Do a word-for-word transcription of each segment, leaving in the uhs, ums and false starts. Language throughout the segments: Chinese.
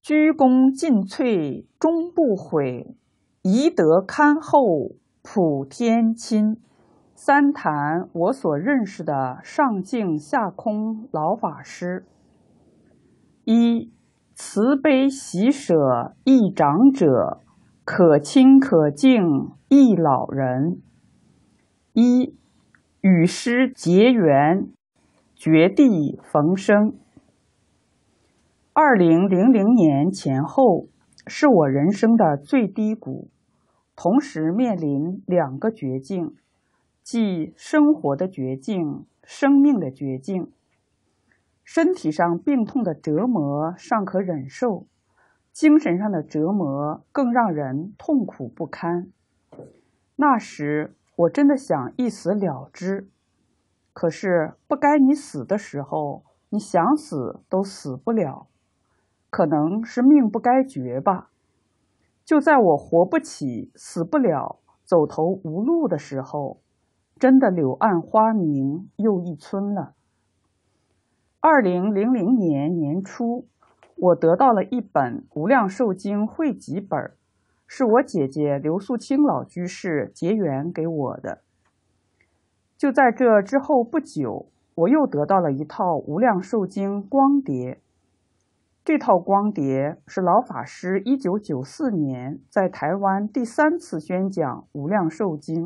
鞠躬尽瘁，终不悔；宜得堪后，普天亲。三谈我所认识的上净下空老法师：一、慈悲喜舍益长者，可亲可敬益老人；一、与师结缘，绝地逢生。二零零零年前后是我人生的最低谷，同时面临两个绝境，即生活的绝境、生命的绝境。身体上病痛的折磨尚可忍受，精神上的折磨更让人痛苦不堪。那时我真的想一死了之，可是不该你死的时候，你想死都死不了。可能是命不该绝吧。就在我活不起、死不了、走投无路的时候，真的柳暗花明又一村了。二零零零年年初，我得到了一本《无量寿经》汇集本，是我姐姐刘素清老居士结缘给我的。就在这之后不久，我又得到了一套《无量寿经》光碟。这套光碟是老法师一九九四年在台湾第三次宣讲《无量寿经》。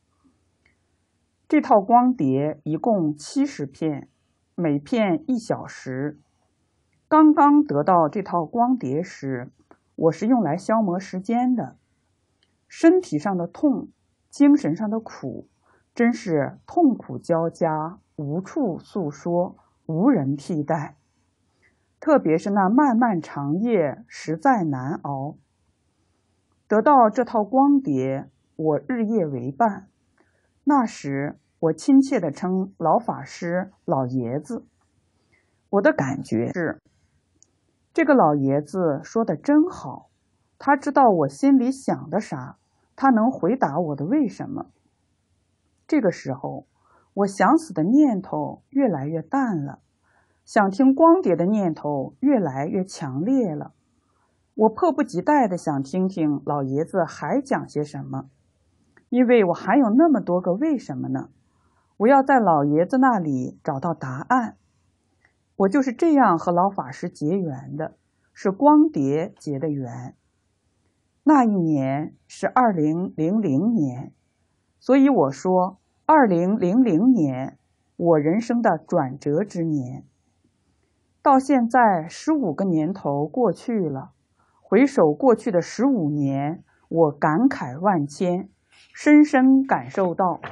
这套光碟一共七十片，每片一小时。刚刚得到这套光碟时，我是用来消磨时间的。身体上的痛，精神上的苦，真是痛苦交加，无处诉说，无人替代。特别是那漫漫长夜，实在难熬。得到这套光碟，我日夜为伴。那时，我亲切地称老法师老爷子。我的感觉是，这个老爷子说的真好，他知道我心里想的啥，他能回答我的为什么。这个时候，我想死的念头越来越淡了。想听光碟的念头越来越强烈了，我迫不及待地想听听老爷子还讲些什么，因为我还有那么多个为什么呢？我要在老爷子那里找到答案。我就是这样和老法师结缘的，是光碟结的缘。那一年是二零零零年，所以我说二零零零年我人生的转折之年。到现在十五个年头过去了，回首过去的十五年，我感慨万千，深深感受到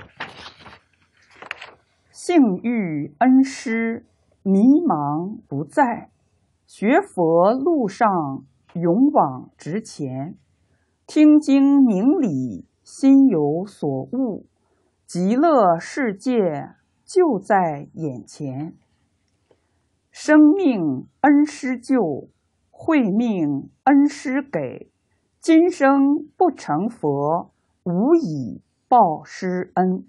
幸遇恩师，迷茫不在，学佛路上勇往直前，听经明理，心有所悟，极乐世界就在眼前。生命恩师救，慧命恩师给，今生不成佛，无以报师恩。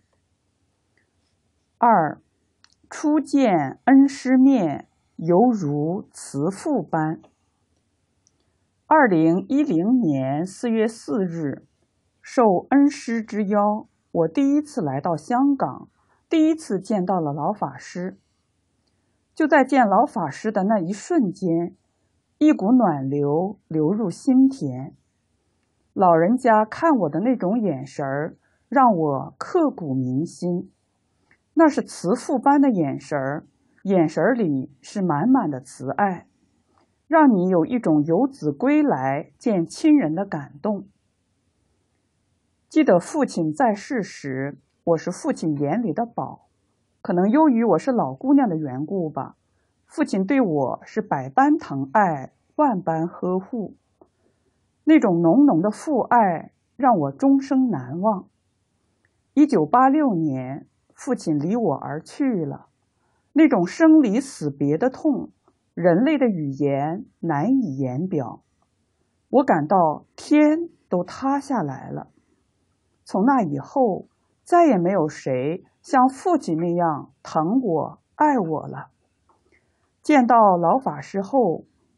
二、初见恩师面，犹如慈父般。二零一零年四月四日，受恩师之邀，我第一次来到香港，第一次见到了老法师。就在见老法师的那一瞬间，一股暖流流入心田。老人家看我的那种眼神儿，让我刻骨铭心。那是慈父般的眼神儿，眼神里是满满的慈爱，让你有一种游子归来见亲人的感动。记得父亲在世时，我是父亲眼里的宝。可能由于我是老姑娘的缘故吧，父亲对我是百般疼爱，万般呵护。那种浓浓的父爱让我终生难忘。一九八六年，父亲离我而去了，那种生离死别的痛，人类的语言难以言表。我感到天都塌下来了。从那以后，再也没有谁像父亲那样疼我、爱我了。见到老法师后，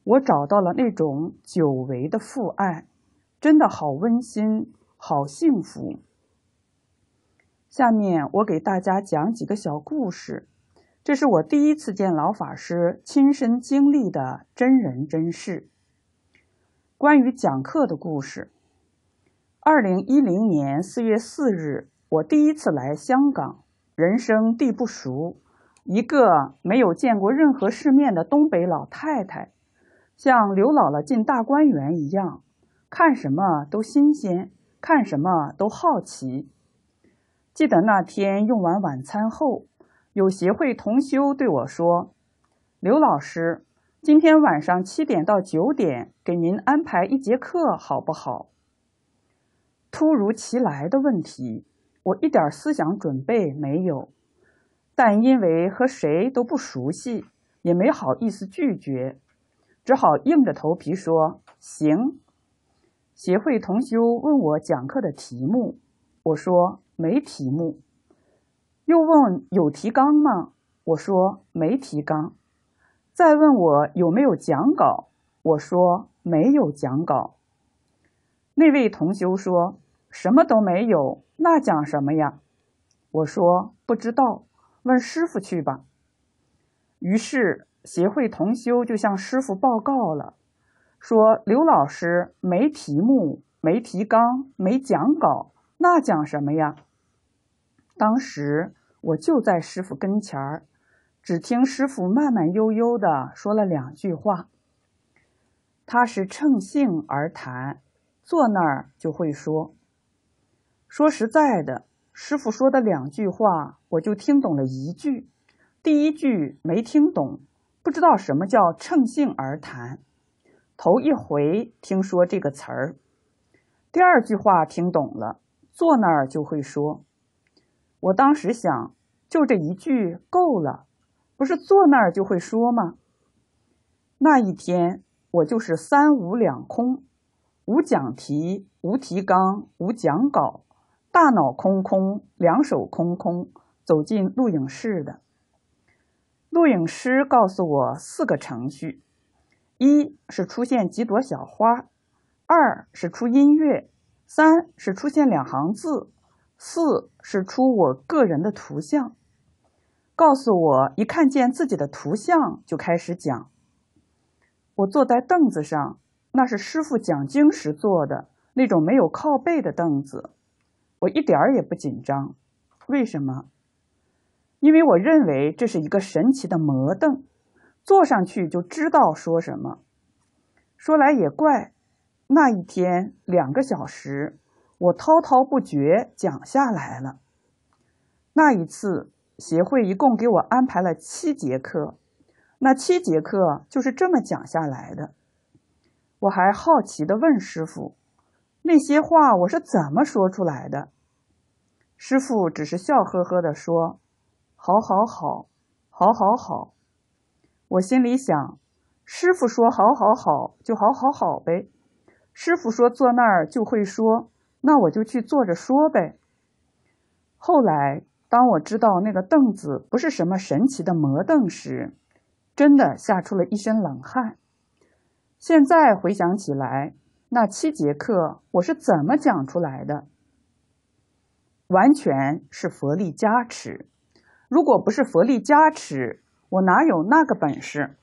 我找到了那种久违的父爱，真的好温馨，好幸福。下面我给大家讲几个小故事，这是我第一次见老法师亲身经历的真人真事。关于讲课的故事，二零一零年四月四日，我第一次来香港，人生地不熟，一个没有见过任何世面的东北老太太，像刘姥姥进大观园一样，看什么都新鲜，看什么都好奇。记得那天用完晚餐后，有协会同修对我说：“刘老师，今天晚上七点到九点给您安排一节课好不好？”突如其来的问题，我一点思想准备没有，但因为和谁都不熟悉，也没好意思拒绝，只好硬着头皮说行。协会同修问我讲课的题目，我说没题目。又问有提纲吗？我说没提纲。再问我有没有讲稿，我说没有讲稿。那位同修说什么都没有，那讲什么呀？我说不知道，问师父去吧。于是协会同修就向师父报告了，说刘老师没题目，没提纲，没讲稿，那讲什么呀？当时我就在师父跟前儿，只听师父慢慢悠悠地说了两句话。他是乘兴而谈，坐那儿就会说。说实在的，师父说的两句话，我就听懂了一句。第一句没听懂，不知道什么叫乘兴而谈，头一回听说这个词儿。第二句话听懂了，坐那儿就会说。我当时想，就这一句够了，不是坐那儿就会说吗？那一天我就是三无两空，无讲题，无提纲，无讲稿，大脑空空，两手空空，走进录影室的。录影师告诉我四个程序：一是出现几朵小花，二是出音乐，三是出现两行字，四是出我个人的图像。告诉我一看见自己的图像就开始讲。我坐在凳子上，那是师父讲经时坐的那种没有靠背的凳子，我一点儿也不紧张。为什么？因为我认为这是一个神奇的魔凳，坐上去就知道说什么。说来也怪，那一天两个小时，我滔滔不绝讲下来了。那一次协会一共给我安排了七节课，那七节课就是这么讲下来的。我还好奇地问师父，那些话我是怎么说出来的？师父只是笑呵呵地说，好好好，好好好。我心里想，师父说好好好就好好好呗，师父说坐那儿就会说，那我就去坐着说呗。后来当我知道那个凳子不是什么神奇的魔凳时，真的吓出了一身冷汗。现在回想起来，那七节课我是怎么讲出来的？完全是佛力加持。如果不是佛力加持，我哪有那个本事？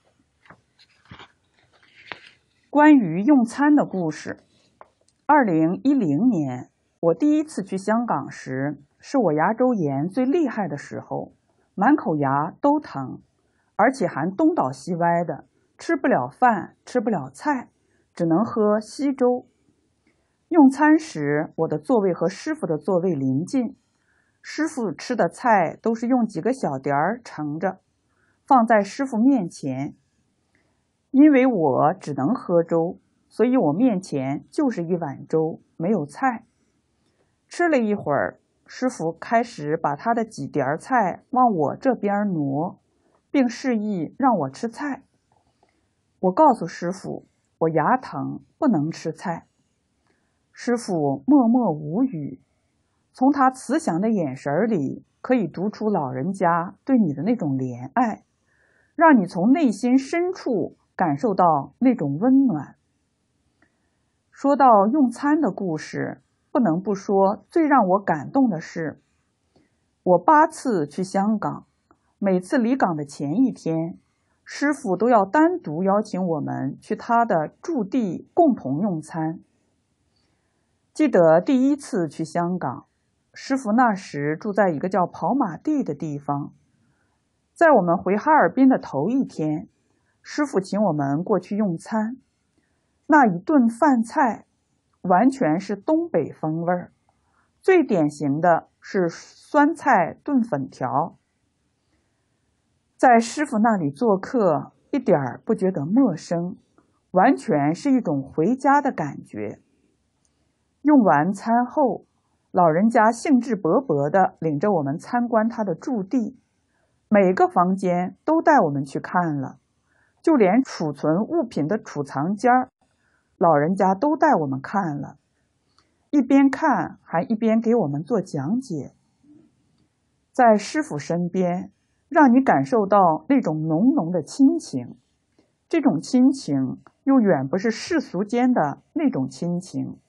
关于用餐的故事，二零一零年我第一次去香港时，是我牙周炎最厉害的时候，满口牙都疼，而且还东倒西歪的，吃不了饭，吃不了菜，只能喝稀粥。用餐时，我的座位和师父的座位临近，师父吃的菜都是用几个小碟儿盛着，放在师父面前。因为我只能喝粥，所以我面前就是一碗粥，没有菜。吃了一会儿，师父开始把他的几碟菜往我这边挪，并示意让我吃菜。我告诉师父，我牙疼，不能吃菜。师父默默无语，从他慈祥的眼神里可以读出老人家对你的那种怜爱，让你从内心深处感受到那种温暖。说到用餐的故事，不能不说最让我感动的是，我八次去香港，每次离港的前一天，师父都要单独邀请我们去他的驻地共同用餐。记得第一次去香港，师父那时住在一个叫跑马地的地方。在我们回哈尔滨的头一天，师父请我们过去用餐。那一顿饭菜完全是东北风味儿，最典型的是酸菜炖粉条。在师父那里做客，一点儿不觉得陌生，完全是一种回家的感觉。用完餐后，老人家兴致勃勃地领着我们参观他的驻地，每个房间都带我们去看了，就连储存物品的储藏间儿，老人家都带我们看了，一边看还一边给我们做讲解。在师父身边，让你感受到那种浓浓的亲情，这种亲情又远不是世俗间的那种亲情。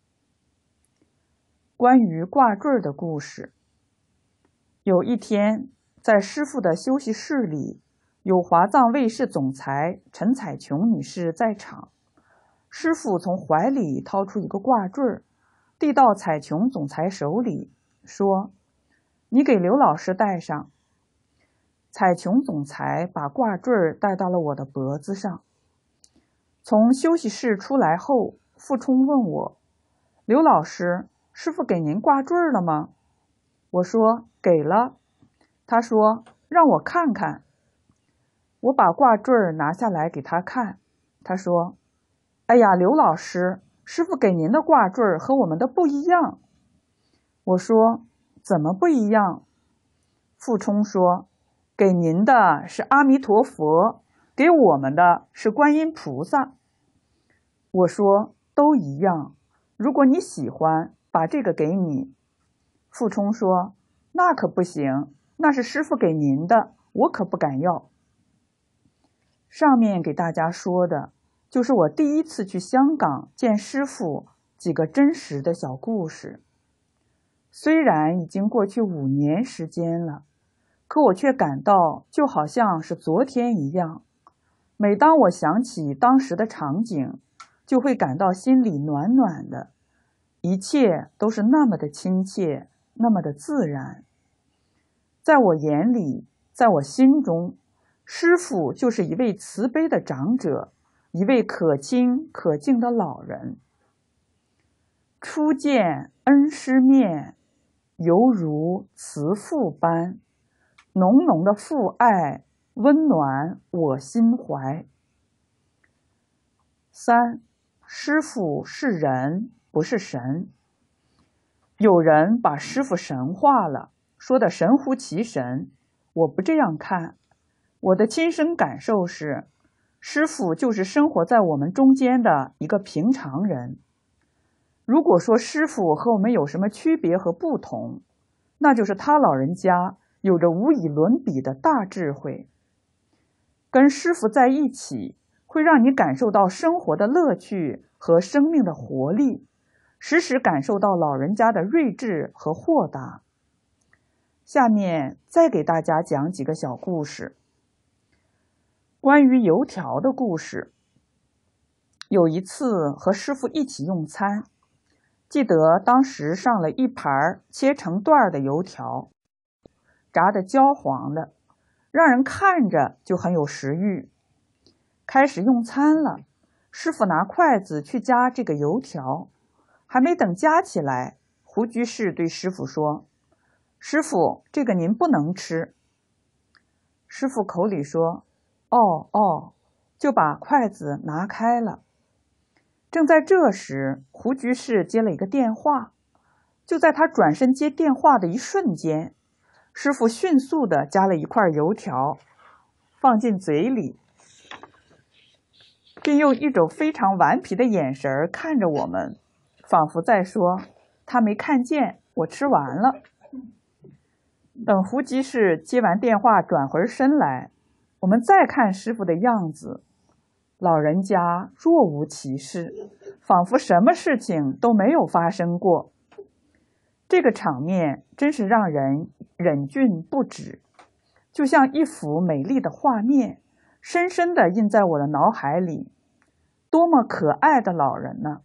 关于挂坠的故事，有一天，在师父的休息室里，有华藏卫视总裁陈彩琼女士在场。师父从怀里掏出一个挂坠，递到彩琼总裁手里，说：“你给刘老师戴上。”彩琼总裁把挂坠戴到了我的脖子上。从休息室出来后，傅冲问我：“刘老师，师父给您挂坠了吗？”我说：“给了。”他说：“让我看看。”我把挂坠拿下来给他看，他说：“哎呀，刘老师，师父给您的挂坠和我们的不一样。”我说：“怎么不一样？”傅冲说：“给您的是阿弥陀佛，给我们的是观音菩萨。”我说：“都一样，如果你喜欢，把这个给你。”傅冲说：“那可不行，那是师父给您的，我可不敢要。”上面给大家说的就是我第一次去香港见师父几个真实的小故事。虽然已经过去五年时间了，可我却感到就好像是昨天一样。每当我想起当时的场景，就会感到心里暖暖的，一切都是那么的亲切，那么的自然。在我眼里，在我心中，师父就是一位慈悲的长者，一位可亲可敬的老人。初见恩师面，犹如慈父般，浓浓的父爱温暖我心怀。三，师父是人，不是神。有人把师父神化了，说的神乎其神，我不这样看。我的亲身感受是，师父就是生活在我们中间的一个平常人。如果说师父和我们有什么区别和不同，那就是他老人家有着无以伦比的大智慧。跟师父在一起，会让你感受到生活的乐趣和生命的活力，时时感受到老人家的睿智和豁达。下面再给大家讲几个小故事。关于油条的故事。有一次和师父一起用餐，记得当时上了一盘切成段的油条，炸得焦黄的，让人看着就很有食欲。开始用餐了，师父拿筷子去夹这个油条，还没等夹起来，胡居士对师父说：“师父，这个您不能吃。”师父口里说：“哦哦”，就把筷子拿开了。正在这时，胡居士接了一个电话。就在他转身接电话的一瞬间，师父迅速地夹了一块油条，放进嘴里，并用一种非常顽皮的眼神看着我们，仿佛在说：“他没看见，我吃完了。”等胡居士接完电话转回身来，我们再看师父的样子， 老人家若无其事，仿佛什么事情都没有发生过。这个场面真是让人忍俊不止，就像一幅美丽的画面，深深地印在我的脑海里。多么可爱的老人呢！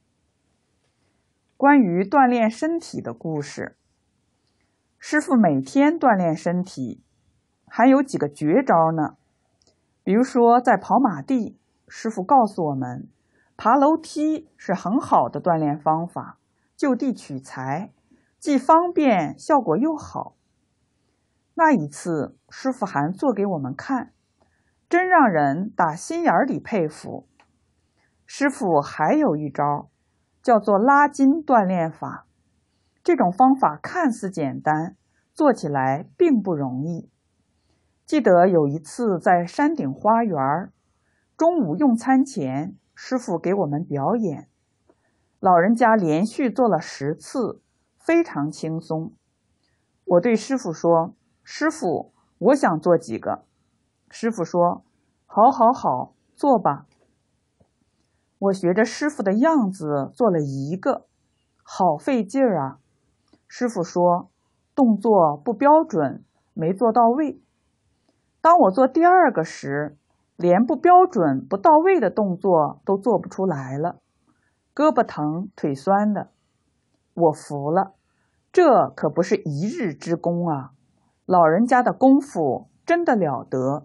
关于锻炼身体的故事，师父每天锻炼身体，还有几个绝招呢。比如说，在跑马地，师父告诉我们，爬楼梯是很好的锻炼方法，就地取材，既方便，效果又好。那一次，师父还做给我们看，真让人打心眼里佩服。师父还有一招，叫做拉筋锻炼法。这种方法看似简单，做起来并不容易。记得有一次在山顶花园，中午用餐前，师父给我们表演。老人家连续做了十次，非常轻松。我对师父说：“师父，我想做几个。”师父说：“好好好，做吧。”我学着师父的样子做了一个，好费劲儿啊！师父说，动作不标准，没做到位。当我做第二个时，连不标准、不到位的动作都做不出来了，胳膊疼、腿酸的。我服了，这可不是一日之功啊！老人家的功夫真的了得。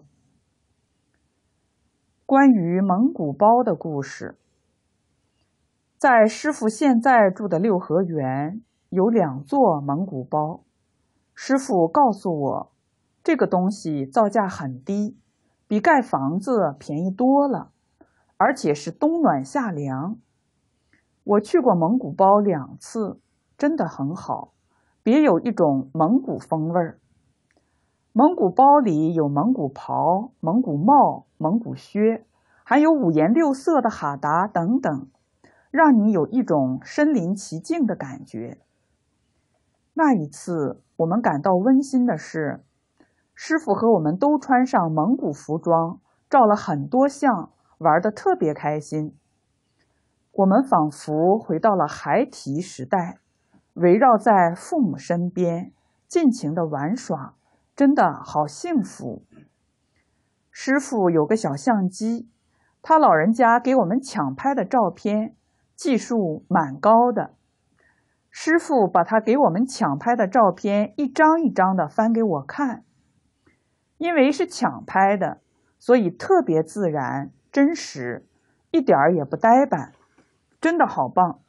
关于蒙古包的故事，在师父现在住的六合园有两座蒙古包。师父告诉我，这个东西造价很低，比盖房子便宜多了，而且是冬暖夏凉。我去过蒙古包两次，真的很好，别有一种蒙古风味儿。蒙古包里有蒙古袍、蒙古帽、蒙古靴，还有五颜六色的哈达等等，让你有一种身临其境的感觉。那一次我们感到温馨的是，师父和我们都穿上蒙古服装，照了很多相，玩得特别开心。我们仿佛回到了孩提时代，围绕在父母身边，尽情地玩耍，真的好幸福。师父有个小相机，他老人家给我们抢拍的照片，技术蛮高的。师父把他给我们抢拍的照片一张一张的翻给我看，因为是抢拍的，所以特别自然、真实，一点儿也不呆板，真的好棒。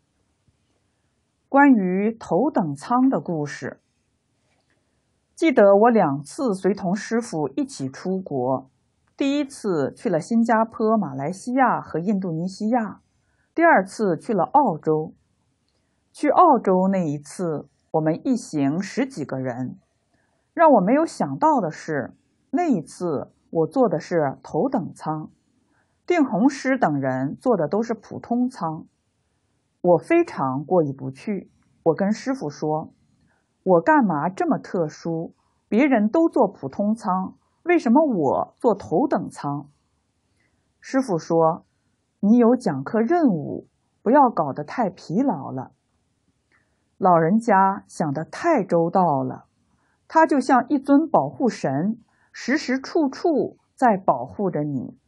关于头等舱的故事，记得我两次随同师父一起出国，第一次去了新加坡、马来西亚和印度尼西亚，第二次去了澳洲。去澳洲那一次，我们一行十几个人。让我没有想到的是，那一次我坐的是头等舱，定红师等人坐的都是普通舱。我非常过意不去，我跟师父说，我干嘛这么特殊？别人都坐普通舱，为什么我坐头等舱？师父说，你有讲课任务，不要搞得太疲劳了。老人家想得太周到了，他就像一尊保护神，时时处处在保护着你。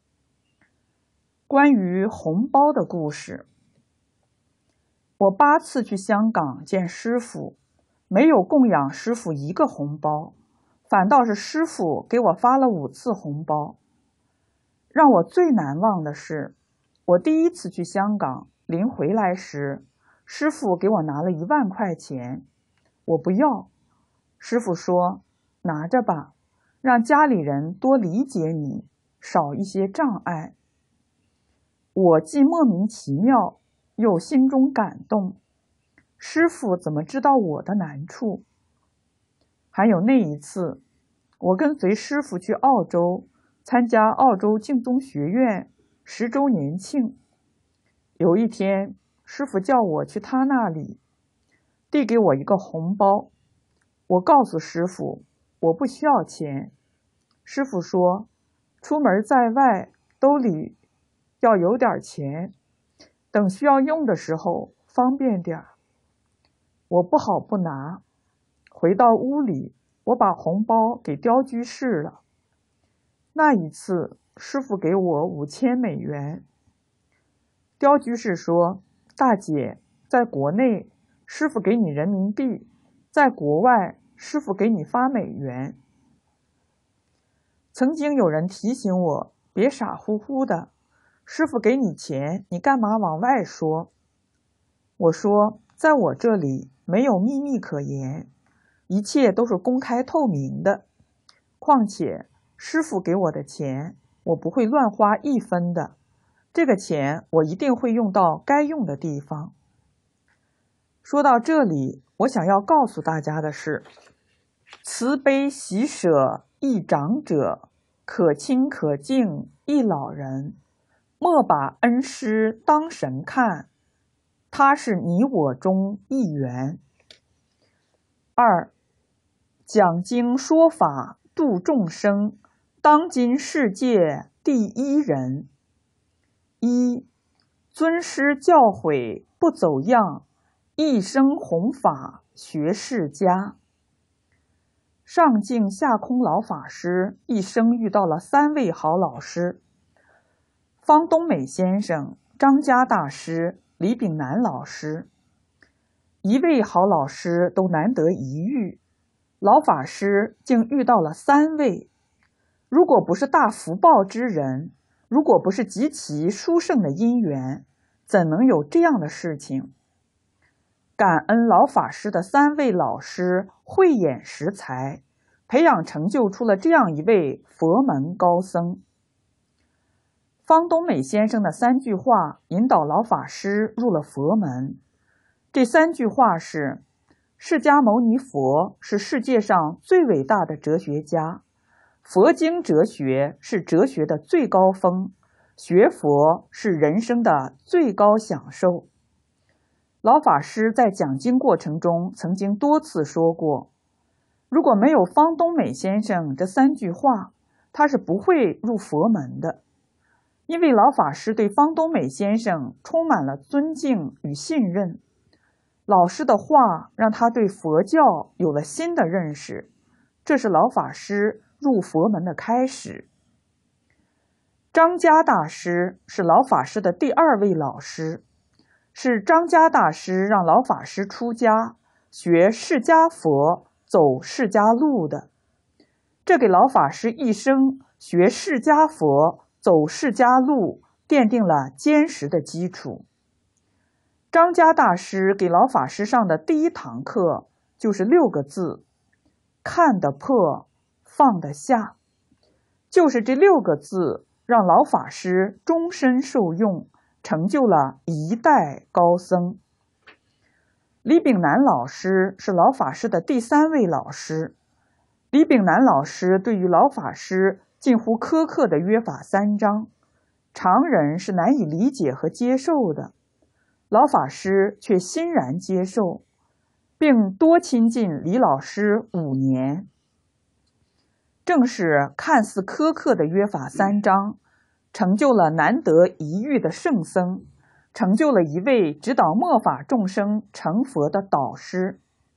关于红包的故事，我八次去香港见师父，没有供养师父一个红包，反倒是师父给我发了五次红包。让我最难忘的是，我第一次去香港，临回来时，师父给我拿了一万块钱，我不要。师父说，拿着吧，让家里人多理解你，少一些障碍。我既莫名其妙，又心中感动。师父怎么知道我的难处？还有那一次，我跟随师父去澳洲，参加澳洲净宗学院十周年庆。有一天，师父叫我去他那里，递给我一个红包。我告诉师父，我不需要钱。师父说，出门在外， 兜里要有点钱，等需要用的时候方便点儿。我不好不拿。回到屋里，我把红包给刁居士了。那一次，师父给我五千美元。刁居士说：“大姐，在国内，师父给你人民币；在国外，师父给你发美元。”曾经有人提醒我，别傻乎乎的，师父给你钱，你干嘛往外说？我说，在我这里没有秘密可言，一切都是公开透明的。况且，师父给我的钱，我不会乱花一分的。这个钱我一定会用到该用的地方。说到这里，我想要告诉大家的是，慈悲喜舍益长者，可亲可敬益老人。莫把恩师当神看，他是你我中一员。二，讲经说法度众生，当今世界第一人。一，尊师教诲不走样，一生弘法学释迦。上净下空老法师一生遇到了三位好老师：方东美先生、张家大师、李炳南老师。一位好老师都难得一遇，老法师竟遇到了三位。如果不是大福报之人，如果不是极其殊胜的因缘，怎能有这样的事情？感恩老法师的三位老师慧眼识才，培养成就出了这样一位佛门高僧。方东美先生的三句话引导老法师入了佛门。这三句话是：释迦牟尼佛是世界上最伟大的哲学家，佛经哲学是哲学的最高峰，学佛是人生的最高享受。老法师在讲经过程中曾经多次说过，如果没有方东美先生这三句话，他是不会入佛门的。因为老法师对方东美先生充满了尊敬与信任，老师的话让他对佛教有了新的认识，这是老法师入佛门的开始。张家大师是老法师的第二位老师，是张家大师让老法师出家，学释迦佛，走释迦路的。这给老法师一生学释迦佛，走释迦路奠定了坚实的基础。张家大师给老法师上的第一堂课就是六个字：看得破，放得下。就是这六个字让老法师终身受用，成就了一代高僧。李炳南老师是老法师的第三位老师。李炳南老师对于老法师近乎苛刻的约法三章，常人是难以理解和接受的，老法师却欣然接受，并多亲近李老师五年。正是看似苛刻的约法三章，成就了难得一遇的圣僧，成就了一位指导末法众生成佛的导师。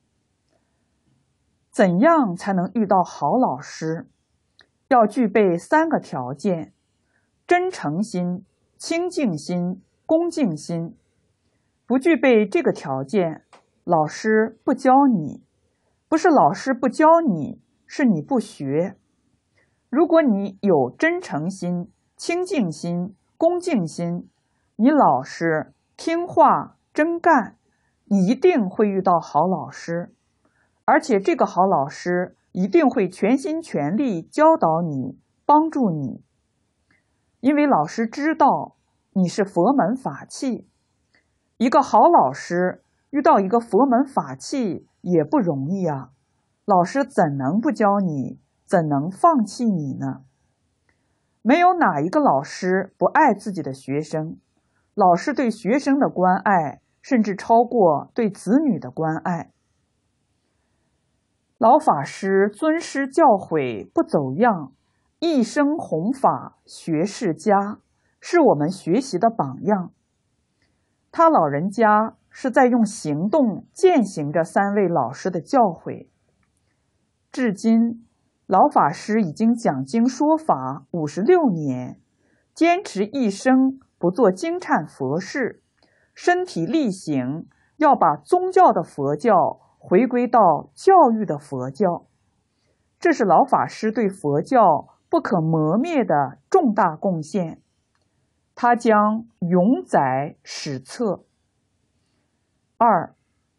怎样才能遇到好老师？要具备三个条件：真诚心、清净心、恭敬心。不具备这个条件，老师不教你。不是老师不教你，是你不学。如果你有真诚心、清净心、恭敬心，你老实、听话、真干，你一定会遇到好老师。而且这个好老师一定会全心全力教导你，帮助你。因为老师知道你是佛门法器，一个好老师遇到一个佛门法器也不容易啊，老师怎能不教你，怎能放弃你呢？没有哪一个老师不爱自己的学生，老师对学生的关爱甚至超过对子女的关爱。老法师尊师教诲不走样，一一生弘法学世家，是我们学习的榜样。他老人家是在用行动践行着三位老师的教诲。至今，老法师已经讲经说法五十六年，坚持一生不做经忏佛事，身体力行，要把宗教的佛教回归到教育的佛教。这是老法师对佛教不可磨灭的重大贡献，他将永载史册。二，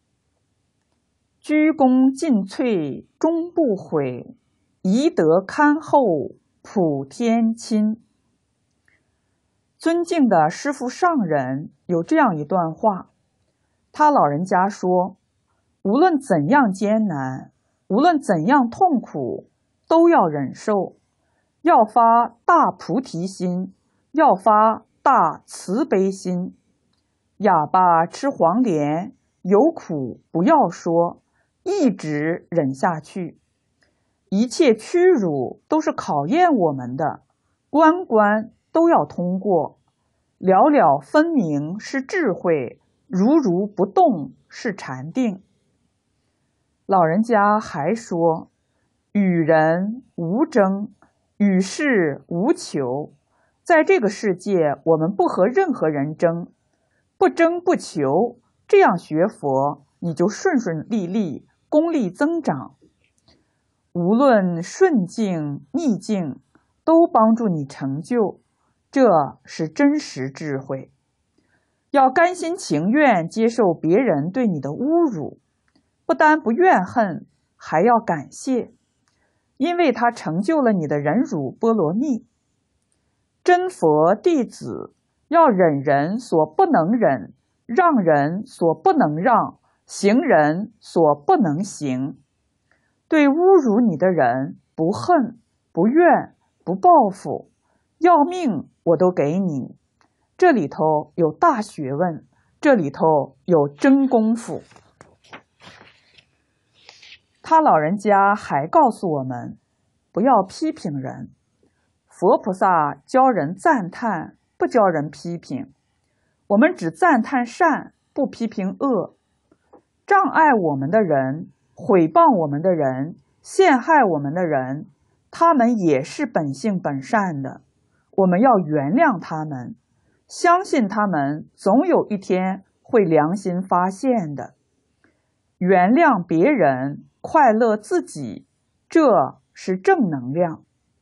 鞠躬尽瘁，终不悔，宜得堪后，普天亲。尊敬的师父上人有这样一段话，他老人家说，无论怎样艰难，无论怎样痛苦，都要忍受，要发大菩提心，要发大慈悲心。哑巴吃黄连，有苦不要说，一直忍下去。一切屈辱都是考验我们的，关关都要通过。了了分明是智慧，如如不动是禅定。老人家还说，与人无争，与世无求。在这个世界，我们不和任何人争，不争不求，这样学佛，你就顺顺利利，功力增长。无论顺境逆境，都帮助你成就，这是真实智慧。要甘心情愿接受别人对你的侮辱，不但不怨恨，还要感谢，因为他成就了你的忍辱波罗蜜。真佛弟子要忍人所不能忍，让人所不能让，行人所不能行。对侮辱你的人，不恨、不怨、不报复，要命我都给你。这里头有大学问，这里头有真功夫。他老人家还告诉我们，不要批评人。佛菩萨教人赞叹，不教人批评。我们只赞叹善，不批评恶。障碍我们的人，毁谤我们的人，陷害我们的人，他们也是本性本善的，我们要原谅他们，相信他们总有一天会良心发现的。原谅别人，快乐自己，这是正能量。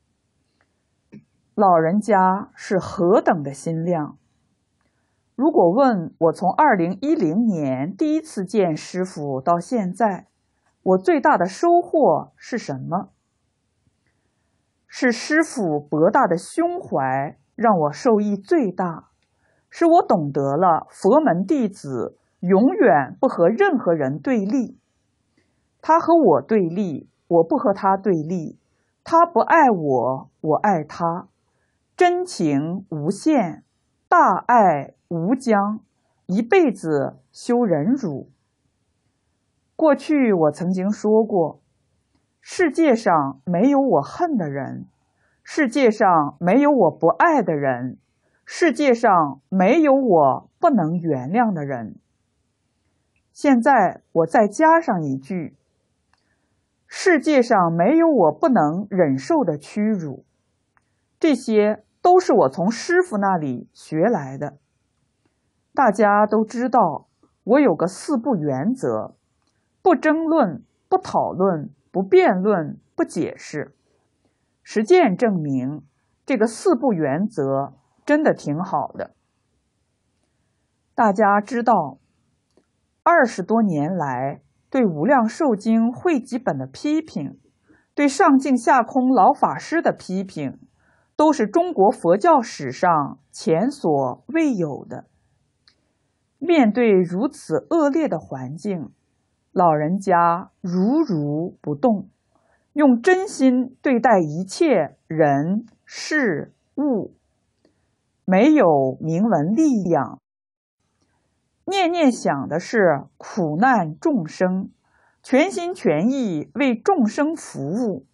老人家是何等的心量！如果问我从二零一零年第一次见师父到现在，我最大的收获是什么？是师父博大的胸怀让我受益最大，是我懂得了佛门弟子永远不和任何人对立。他和我对立，我不和他对立；他不爱我，我爱他。真情无限，大爱无疆，一辈子修忍辱。过去我曾经说过，世界上没有我恨的人，世界上没有我不爱的人，世界上没有我不能原谅的人。现在我再加上一句，世界上没有我不能忍受的屈辱。这些都是我从师父那里学来的。大家都知道，我有个四不原则：不争论，不讨论，不辩论，不解释。实践证明，这个四不原则真的挺好的。大家知道，二十多年来对《无量寿经》汇集本的批评，对上净下空老法师的批评，都是中国佛教史上前所未有的。面对如此恶劣的环境，老人家如如不动，用真心对待一切人事物，没有名闻利养，念念想的是苦难众生，全心全意为众生服务，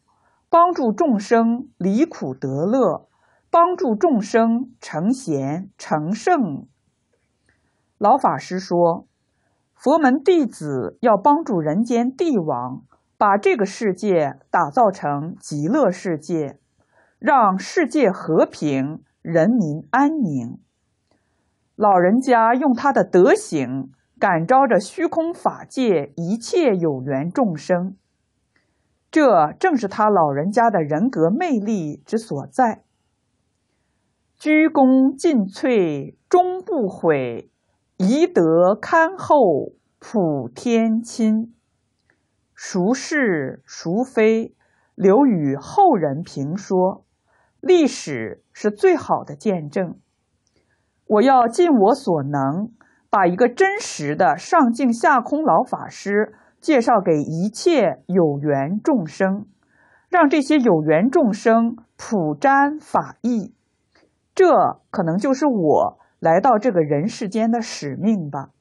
帮助众生离苦得乐，帮助众生成贤成圣。老法师说，佛门弟子要帮助人间帝王，把这个世界打造成极乐世界，让世界和平，人民安宁。老人家用他的德行感召着虚空法界一切有缘众生，这正是他老人家的人格魅力之所在。鞠躬尽瘁，终不悔，宜得堪后，普天亲。孰是孰非，留与后人评说。历史是最好的见证。我要尽我所能，把一个真实的上净下空老法师介绍给一切有缘众生，让这些有缘众生普沾法益。这可能就是我来到这个人世间的使命吧。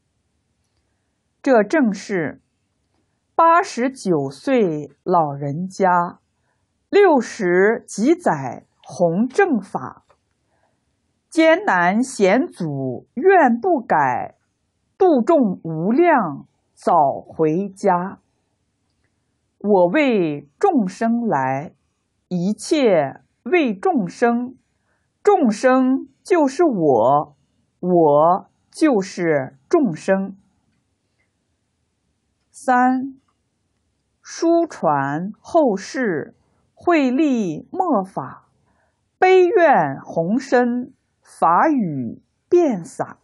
这正是八十九岁老人家，六十几载弘正法，艰难险阻愿不改，度众无量早回家。我为众生来，一切为众生，众生就是我，我就是众生。三，书传后世，惠利末法，悲愿宏深，法语遍洒。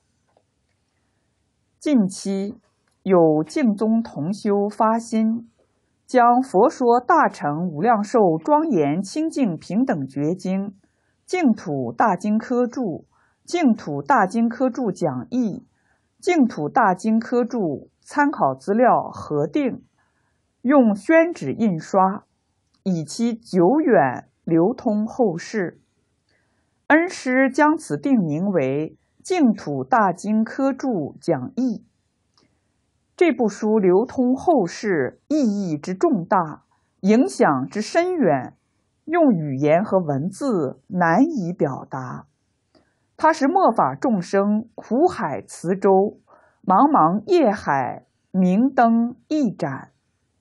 近期有净宗同修发心，将《佛说大乘无量寿庄严清净平等觉经》、《净土大经科注》、《净土大经科注讲义》、《净土大经科注》参考资料核定，用宣纸印刷，以其久远流通后世。恩师将此定名为《净土大经科注讲义》。这部书流通后世，意义之重大，影响之深远，用语言和文字难以表达。它是末法众生苦海磁舟，茫茫业海，明灯一盏。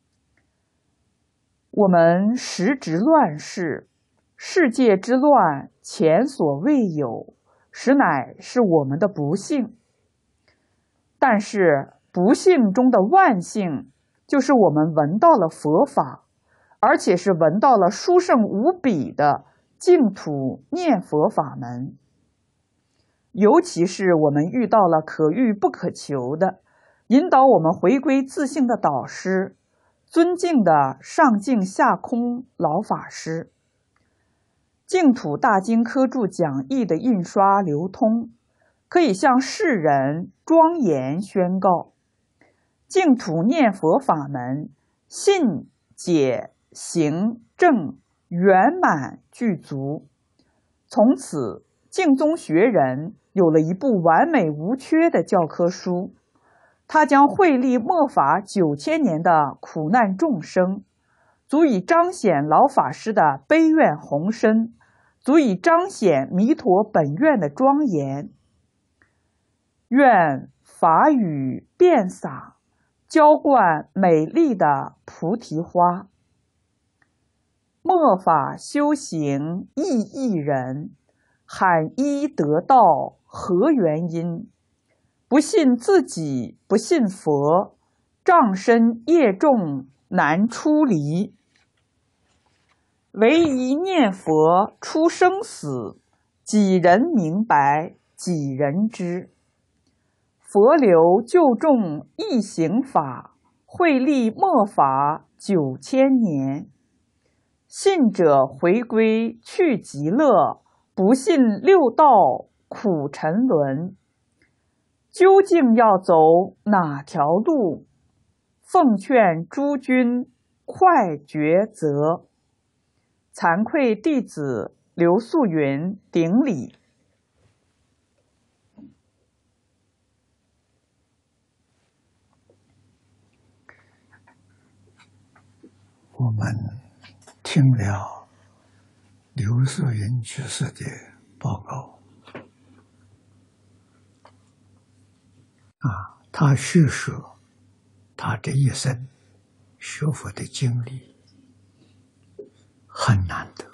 我们时值乱世，世界之乱前所未有，实乃是我们的不幸。但是不幸中的万幸，就是我们闻到了佛法，而且是闻到了殊胜无比的净土念佛法门。尤其是我们遇到了可遇不可求的，引导我们回归自性的导师，尊敬的上净下空老法师。净土大经科注讲义的印刷流通，可以向世人庄严宣告，净土念佛法门信解行证圆满具足。从此净宗学人有了一部完美无缺的教科书，它将惠利末法九千年的苦难众生，足以彰显老法师的悲愿宏深，足以彰显弥陀本愿的庄严。愿法语遍洒，浇灌美丽的菩提花。末法修行亦一人，罕一得道何原因？不信自己，不信佛，障身业重难出离。唯一念佛出生死，几人明白几人知。佛流救众一行法，惠利末法九千年。信者回归去极乐，不信六道苦沉沦。究竟要走哪条路？奉劝诸君快抉择。惭愧弟子刘素云顶礼。 我们听了刘素云居士的报告，啊，他叙述他这一生学佛的经历很难得，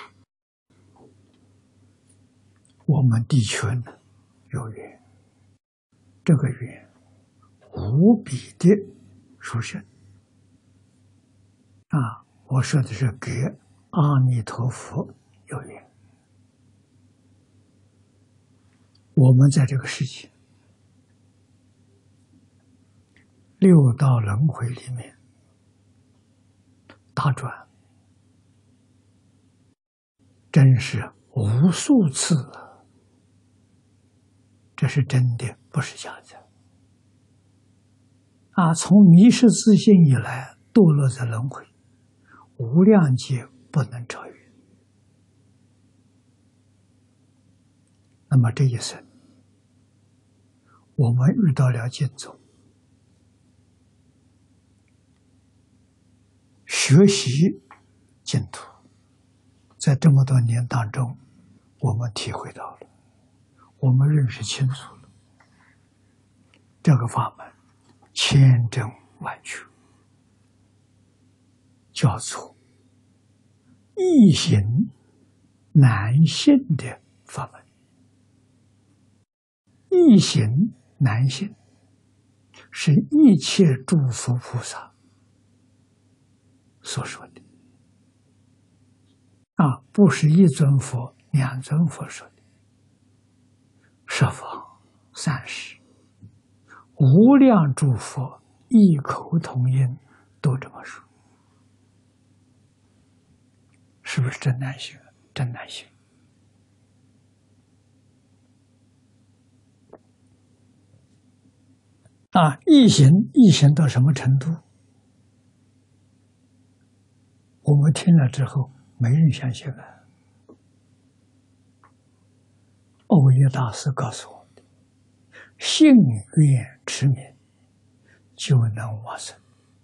我们的确呢有缘，这个缘无比的殊胜啊！我说的是给阿弥陀佛有缘，我们在这个世界六道轮回里面打转，真是无数次，这是真的，不是假的啊！从迷失自信以来，堕落在轮回，无量劫不能超越。那么这一生，我们遇到了净宗，学习净土，在这么多年当中，我们体会到了，我们认识清楚了，这个法门千真万确，叫做易行难信的法门。易行难信，是一切诸佛菩萨所说的啊，不是一尊佛、两尊佛说的，十方三世无量诸佛异口同音都这么说，是不是真难行？真难行啊！易行易行到什么程度？我们听了之后，没人相信了。欧耶大师告诉我们：信愿持名，就能往生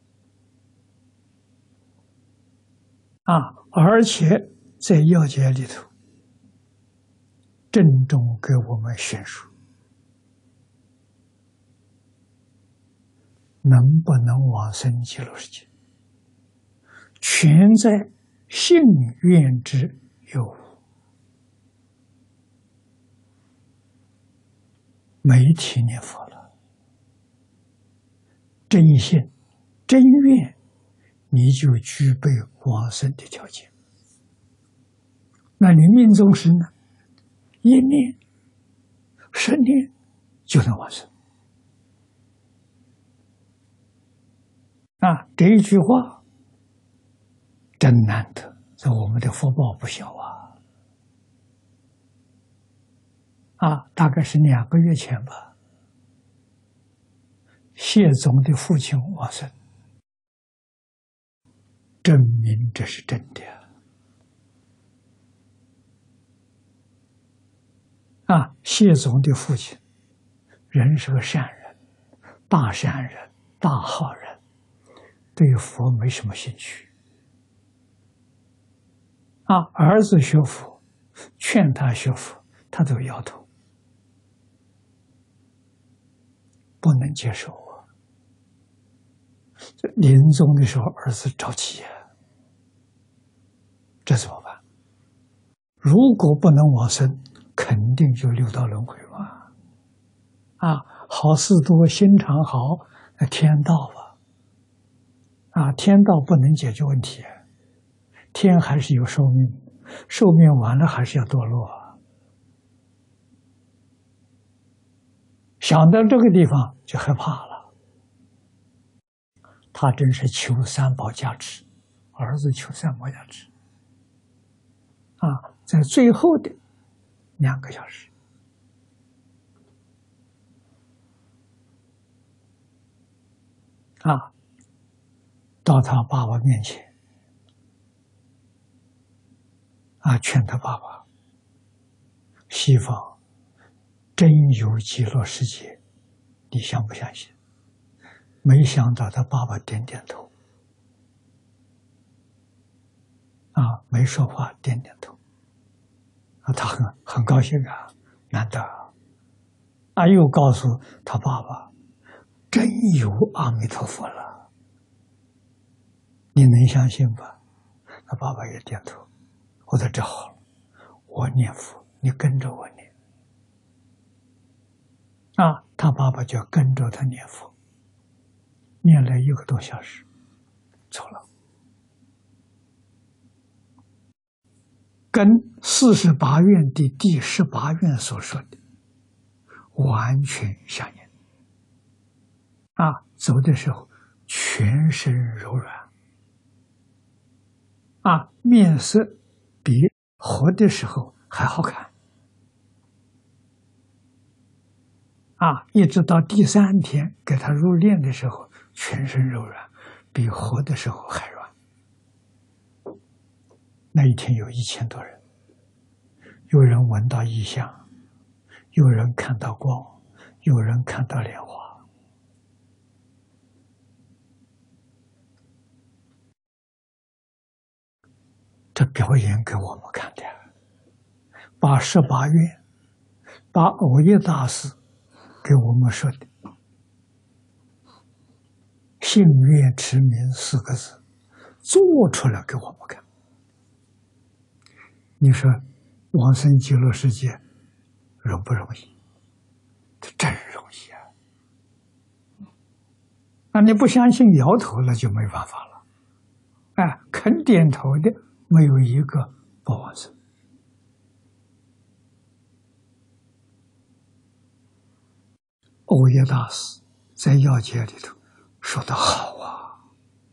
啊！而且在要解里头，郑重给我们宣说，能不能往生极乐世界，全在信愿之有无。没提念佛了，真信真愿，你就具备往生的条件。那你命中时呢，一念十念就能往生啊！这一句话真难得，这我们的福报不小啊！啊，大概是两个月前吧，谢总的父亲往生，证明这是真的啊！谢总的父亲人是个善人，大善人，大好人，对佛没什么兴趣啊。儿子学佛，劝他学佛，他都摇头，不能接受啊！这临终的时候，儿子着急啊，这怎么办？如果不能往生，肯定就六道轮回嘛！啊，好事多，心肠好，那天道吧！啊，天道不能解决问题，天还是有寿命，寿命完了还是要堕落。想到这个地方就害怕了，他真是求三宝加持，儿子求三宝加持啊！在最后的两个小时啊，到他爸爸面前啊，劝他爸爸，西方真有极乐世界，你相不相信？没想到他爸爸点点头啊， 没说话，点点头。啊，他很很高兴啊，难得啊！啊，又告诉他爸爸，真有阿弥陀佛了，你能相信吧？他爸爸也点头。我说这好了，我念佛，你跟着我念。啊，他爸爸就跟着他念佛，念了一个多小时，走了。跟四十八愿的第十八愿所说的完全相应。啊，走的时候全身柔软，啊，面色比活的时候还好看。啊，一直到第三天给他入殓的时候，全身柔软，比活的时候还软。那一天有一千多人，有人闻到异香，有人看到光，有人看到莲花。这表演给我们看的，把十八愿，把藕益大师给我们说的信愿持名四个字做出来给我们看。你说往生极乐世界容不容易？这真容易啊！那你不相信摇头了就没办法了。哎，肯点头的没有一个不往生。藕益大师在要解里头说得好啊，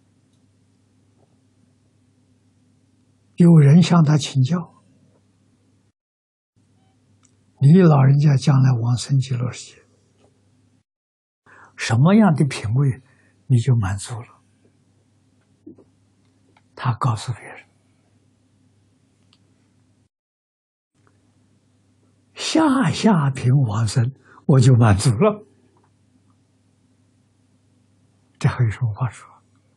有人向他请教，你老人家将来往生极乐世界，什么样的品位你就满足了？他告诉别人，下下品往生我就满足了。这还有什么话说？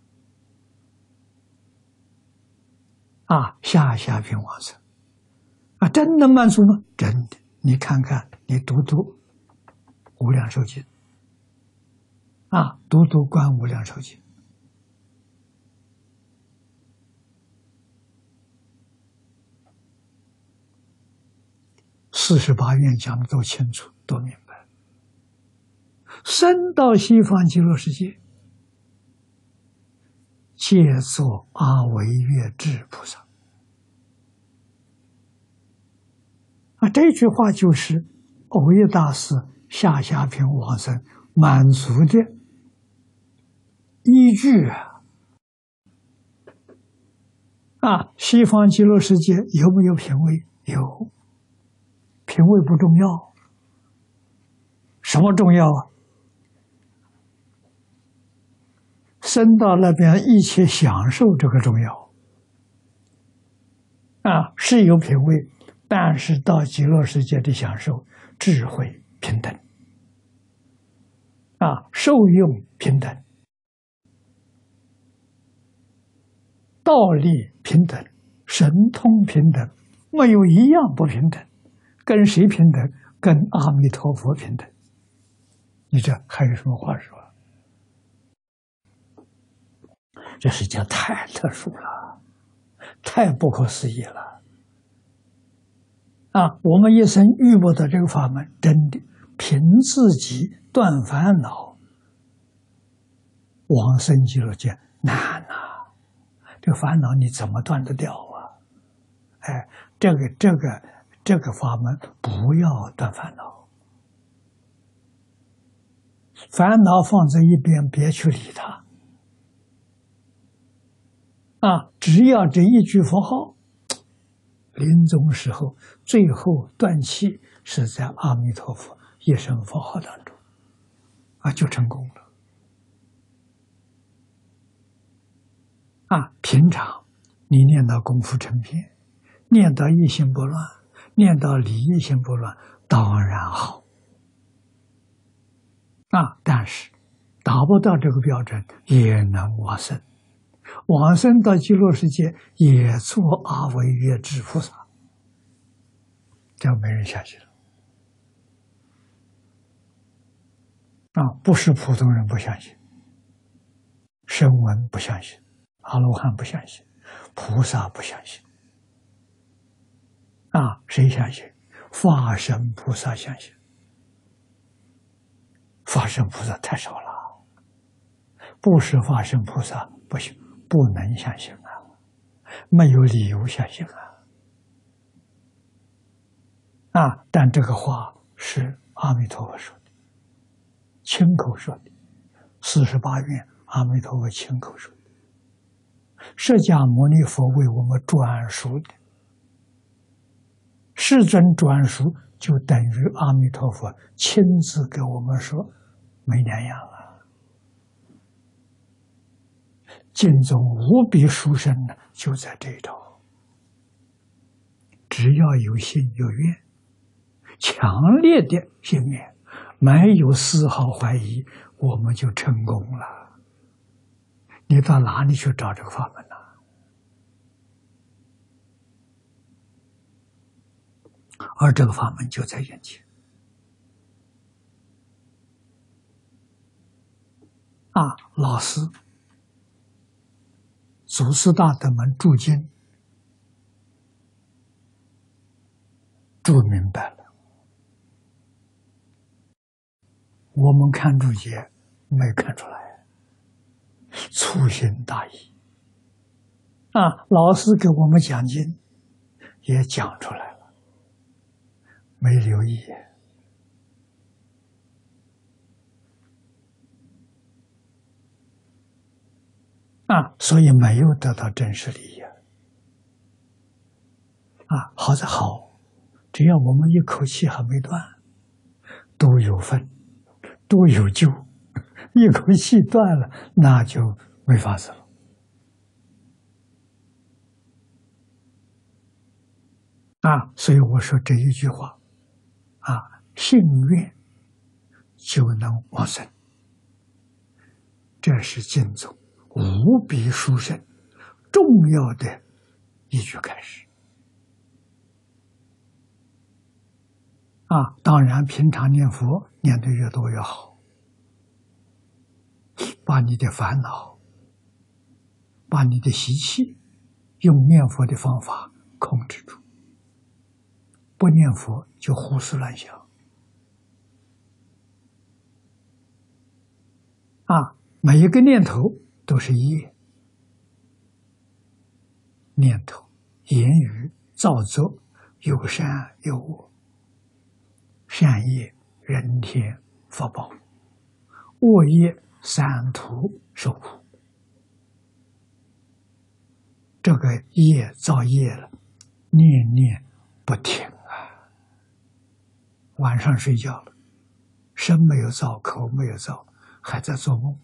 啊，下下品往生啊，真能满足吗？真的，你看看，你读读《无量寿经》啊，读读《观无量寿经》，四十八愿讲的都清楚，都明白。生到西方极乐世界，皆作阿惟越致菩萨。啊，这句话就是藕益大师下下品往生满足的依据啊！啊，西方极乐世界有没有品位？有，品位不重要，什么重要啊？生到那边一切享受这个重要啊，是有品位，但是到极乐世界的享受，智慧平等啊，受用平等，道理平等，神通平等，没有一样不平等。跟谁平等？跟阿弥陀佛平等。你这还有什么话说？这世界太特殊了，太不可思议了啊！我们一生遇不到这个法门，真的凭自己断烦恼，往生极乐界难啊！这个烦恼你怎么断得掉啊？哎，这个这个这个法门不要断烦恼，烦恼放在一边，别去理它。啊，只要这一句佛号，临终时候最后断气是在阿弥陀佛一声佛号当中，啊，就成功了。啊，平常你念到功夫成片，念到一心不乱，念到理一心不乱，当然好。啊，但是达不到这个标准也能往生。 往生到极乐世界也做阿惟越致菩萨，这样没人相信了。啊，不是普通人不相信，声闻不相信，阿罗汉不相信，菩萨不相信。啊，谁相信？法身菩萨相信。法身菩萨太少了，不是法身菩萨不行，不能相信啊，没有理由相信啊。啊，但这个话是阿弥陀佛说的，亲口说的，四十八愿阿弥陀佛亲口说的，释迦牟尼佛为我们转述的，世尊转述就等于阿弥陀佛亲自给我们说，没两样啊。净宗无比殊胜的就在这一招，只要有心有愿，强烈的信念，没有丝毫怀疑，我们就成功了。你到哪里去找这个法门呢？而这个法门就在眼前。啊，老师、祖师大德们注经，注明白了，我们看注解没看出来，粗心大意。啊，老师给我们讲经也讲出来了，没留意。啊，所以没有得到真实利益。啊，好在好，只要我们一口气还没断，都有份，都有救。一口气断了，那就没法子了。啊，所以我说这一句话，啊，信愿就能往生，这是净宗无比殊胜、重要的一句开始。啊，当然，平常念佛念得越多越好，把你的烦恼、把你的习气，用念佛的方法控制住。不念佛就胡思乱想。啊，每一个念头都是业，念头、言语、造作，有善有恶，善业人天福报，恶业三途受苦。这个业造业了，念念不停啊！晚上睡觉了，身没有造，口没有造，还在做梦，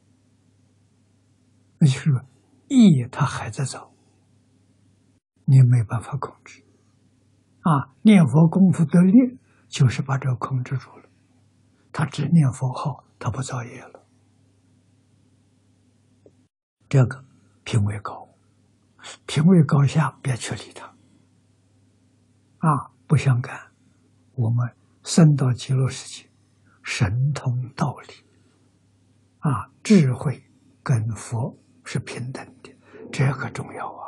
那就是业它还在造，你没办法控制。啊，念佛功夫得力，就是把这个控制住了。他只念佛号，他不造业了。这个品位高，品位高下别去理他。啊，不相干。我们升到极乐世界，神通道理，啊，智慧跟佛是平等的，这个重要啊。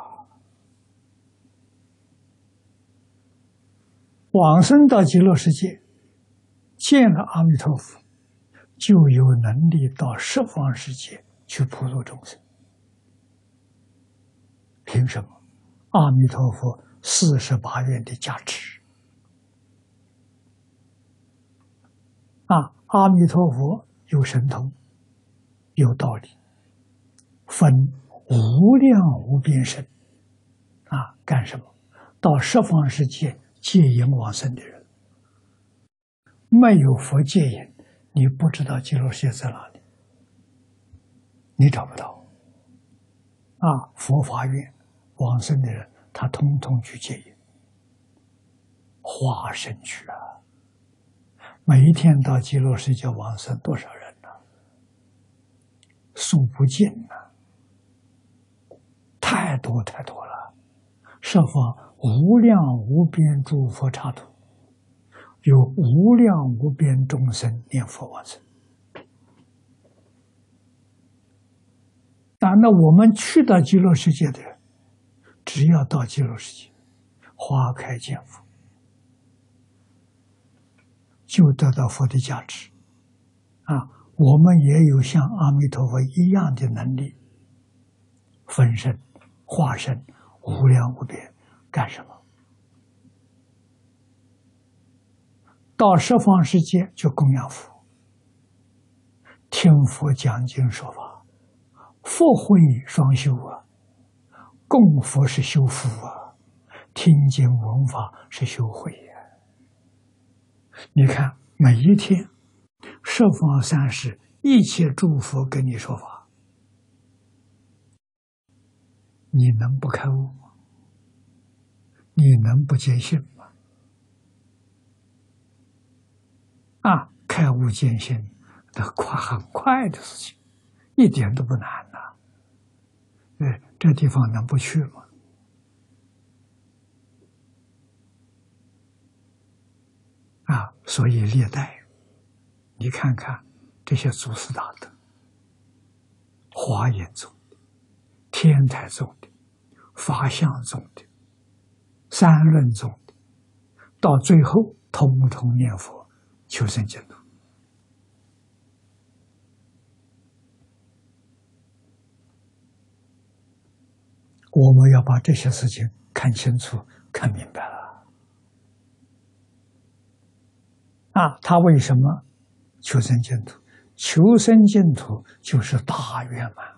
往生到极乐世界，见了阿弥陀佛，就有能力到十方世界去普度众生。凭什么？阿弥陀佛四十八愿的加持。啊，阿弥陀佛有神通，有道理，分无量无边身。啊，干什么？到十方世界戒引往生的人，没有佛戒引，你不知道极乐世界在哪里，你找不到。啊，佛法院往生的人，他通通去戒引，化身去啊！每一天到极乐世界往生多少人呢、啊？数不尽啊！ 太多太多了。十方无量无边诸佛刹土，有无量无边众生念佛往生。啊，那我们去到极乐世界的人，只要到极乐世界，花开见佛，就得到佛的加持。啊，我们也有像阿弥陀佛一样的能力，分身、化身，无量无边，干什么？到十方世界就供养佛，听佛讲经说法。佛慧双修啊，供佛是修福啊，听经闻法是修慧呀、啊。你看每一天，十方三世一切诸佛跟你说法，你能不开悟吗？你能不坚信吗？啊，开悟坚信，那快很快的事情，一点都不难呐、啊。哎，这地方能不去吗？啊，所以历代，你看看这些祖师大德，华严宗的、天台宗的、法相宗的、三论宗的，到最后统统念佛，求生净土。我们要把这些事情看清楚、看明白了。啊，他为什么求生净土？求生净土就是大圆满。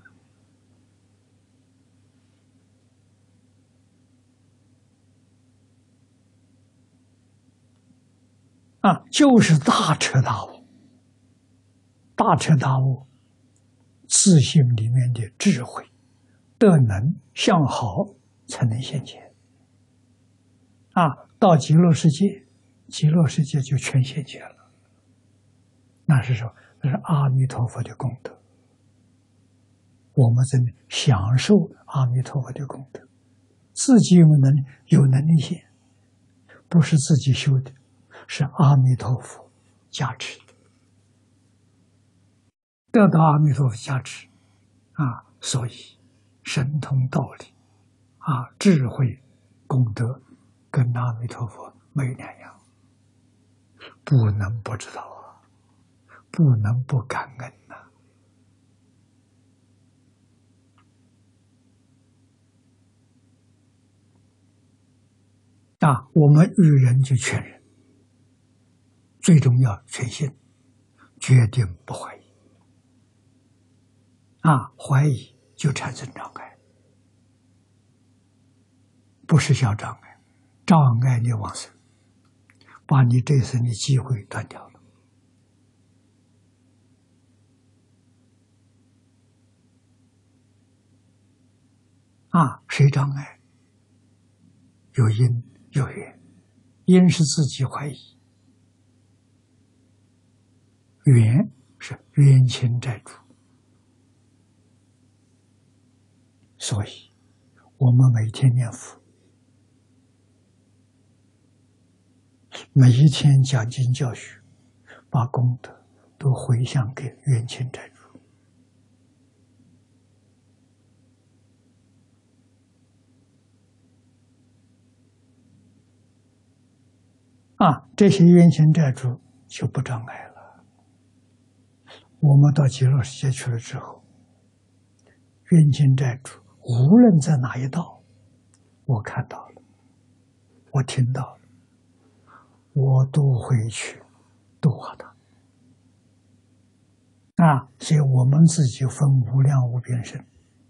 啊，就是大彻大悟。大彻大悟，自性里面的智慧、德能、相好才能现前。啊，到极乐世界，极乐世界就全现前了。那是什么？那是阿弥陀佛的功德。我们真的享受阿弥陀佛的功德，自己有能力有能力现，不是自己修的，是阿弥陀佛加持的。得到阿弥陀佛加持，啊，所以神通道理，啊，智慧功德，跟阿弥陀佛没两样，不能不知道啊，不能不感恩呐、啊。啊，我们遇人就劝人，最重要全信，决定不怀疑。啊，怀疑就产生障碍，不是小障碍，障碍你往生，把你这一生的机会断掉了。啊，谁障碍？有因有缘，因是自己怀疑，缘是冤亲债主。所以，我们每天念佛，每一天讲经教学，把功德都回向给冤亲债主。啊，这些冤亲债主就不障碍了。我们到极乐世界去了之后，冤亲债主无论在哪一道，我看到了，我听到了，我都会去度化他。啊，所以我们自己分无量无边身，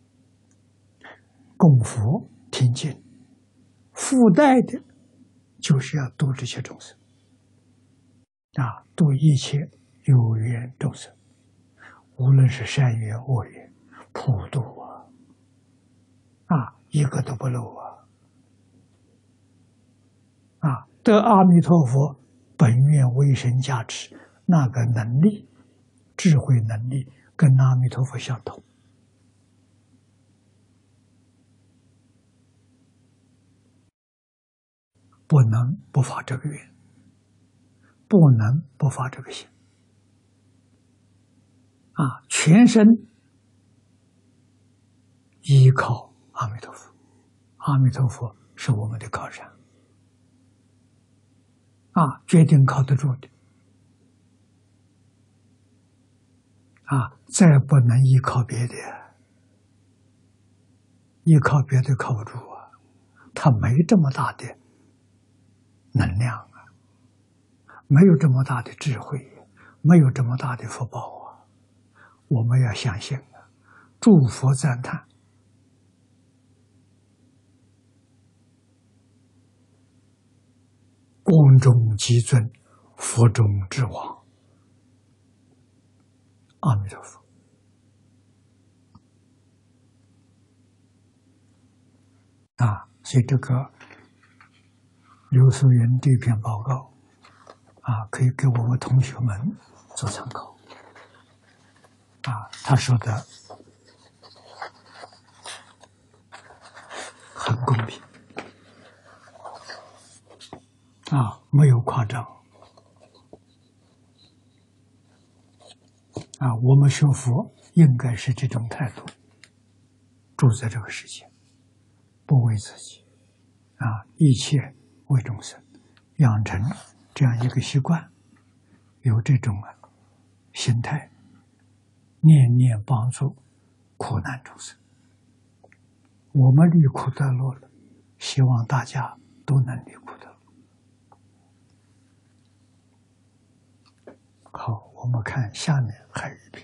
供佛听经，附带的就是要度这些众生，啊，度一切有缘众生，无论是善缘恶缘，普度啊，啊，一个都不漏啊，啊，得阿弥陀佛本愿威神加持，那个能力、智慧能力跟阿弥陀佛相同。 不能不发这个愿，不能不发这个心啊！全身依靠阿弥陀佛，阿弥陀佛是我们的靠山啊，决定靠得住的啊，再不能依靠别的，依靠别的靠不住啊，他没这么大的能量啊，没有这么大的智慧，没有这么大的福报啊，我们要相信啊，祝福赞叹。光中极尊，佛中之王，阿弥陀佛。啊，所以这个刘素云这篇报告啊，可以给我们同学们做参考。啊，他说的很公平。啊，没有夸张。啊，我们学佛应该是这种态度，住在这个世界，不为自己，啊，一切为众生，养成这样一个习惯，有这种心态，念念帮助苦难众生。我们离苦得乐了，希望大家都能离苦得乐。好，我们看下面还有一篇。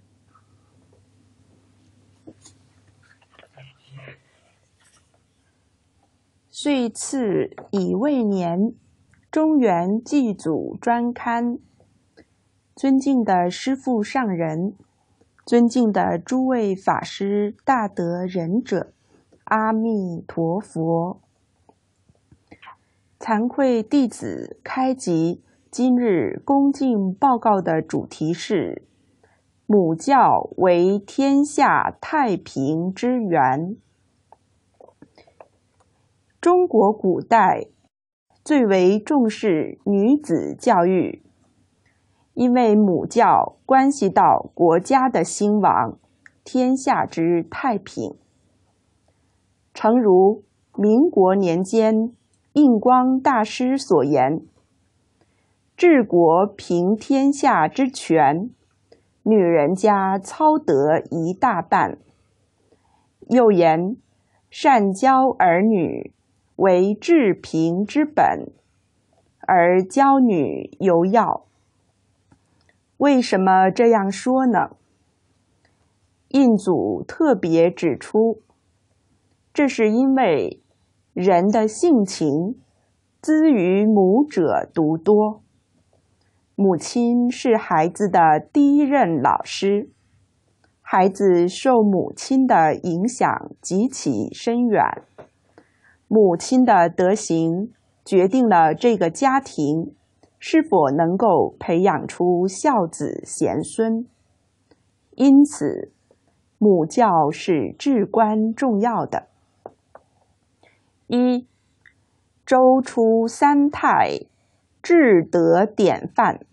岁次乙未年，中原祭祖专刊。尊敬的师父上人，尊敬的诸位法师大德仁者，阿弥陀佛。惭愧弟子开集今日恭敬报告的主题是：母教为天下太平之源。中国古代最为重视女子教育，因为母教关系到国家的兴亡，天下之太平。诚如民国年间印光大师所言：治国平天下之权，女人家操得一大半。又言：善教儿女为治平之本，而教女尤要。为什么这样说呢？印祖特别指出，这是因为人的性情资于母者独多，母亲是孩子的第一任老师，孩子受母亲的影响极其深远，母亲的德行决定了这个家庭是否能够培养出孝子贤孙，因此母教是至关重要的。一、周出三太，至德典范。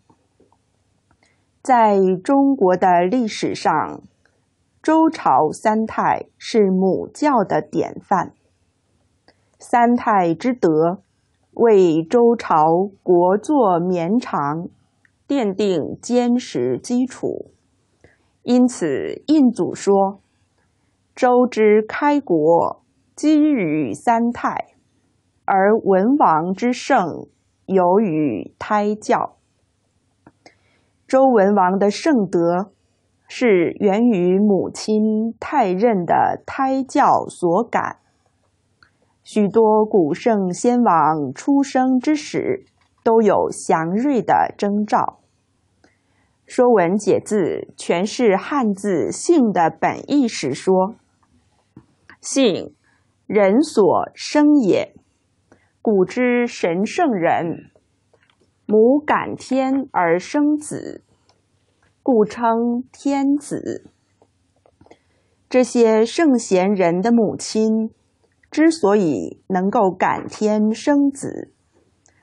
在中国的历史上，周朝三太是母教的典范。三太之德为周朝国祚绵长奠定坚实基础。因此印祖说，周之开国基于三太，而文王之盛由于胎教。周文王的圣德是源于母亲太任的胎教所感。许多古圣先王出生之时都有祥瑞的征兆。说文解字诠释汉字姓的本意时说：姓，人所生也，古之神圣人，母感天而生子，故称天子。这些圣贤人的母亲之所以能够感天生子，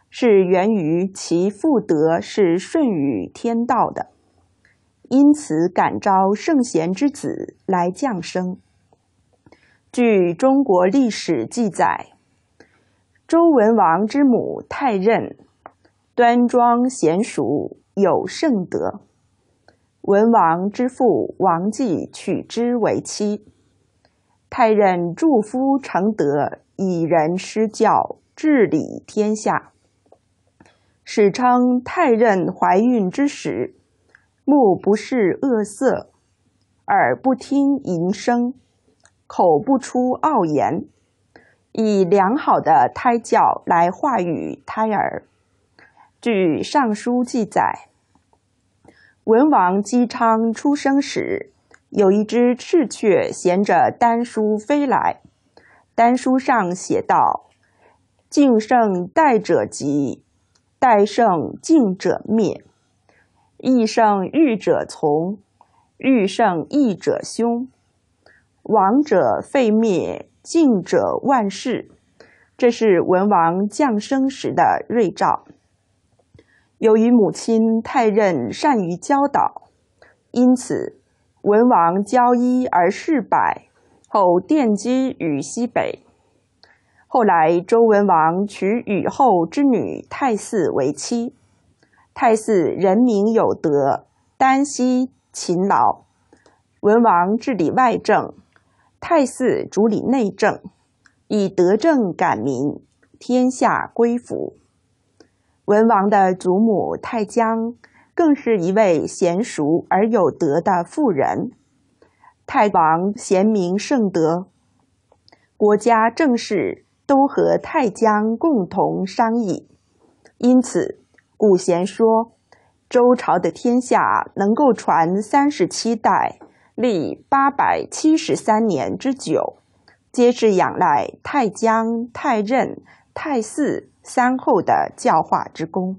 是源于其父德是顺于天道的，因此感召圣贤之子来降生。据中国历史记载，周文王之母太任端庄娴熟，有圣德。文王之父王继娶之为妻。太任祝夫成德，以仁施教，治理天下。史称太任怀孕之时，目不视恶色，耳不听淫声，口不出傲言，以良好的胎教来化育胎儿。据《尚书》记载，文王姬昌出生时，有一只赤雀衔着丹书飞来，丹书上写道：“敬圣待者吉，待圣敬者灭，义圣欲者从，欲圣义者凶，亡者废灭，敬者万世。”这是文王降生时的瑞兆。由于母亲太任善于教导，因此文王教一而事百，后奠基于西北。后来周文王娶禹后之女太姒为妻。太姒人民有德，丹溪勤劳。文王治理外政，太姒主理内政，以德政感民，天下归服。文王的祖母太姜更是一位娴熟而有德的妇人。太王贤明圣德，国家政事都和太姜共同商议。因此古贤说，周朝的天下能够传三十七代，历八百七十三年之久，皆是仰赖太姜、太任、太姒三后的教化之功。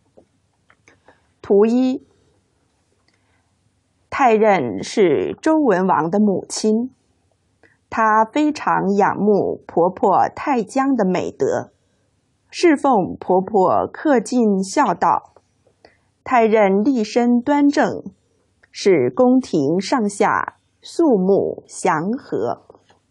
图一，太任是周文王的母亲，她非常仰慕婆婆太姜的美德，侍奉婆婆恪尽孝道。太任立身端正，使宫廷上下肃穆祥和。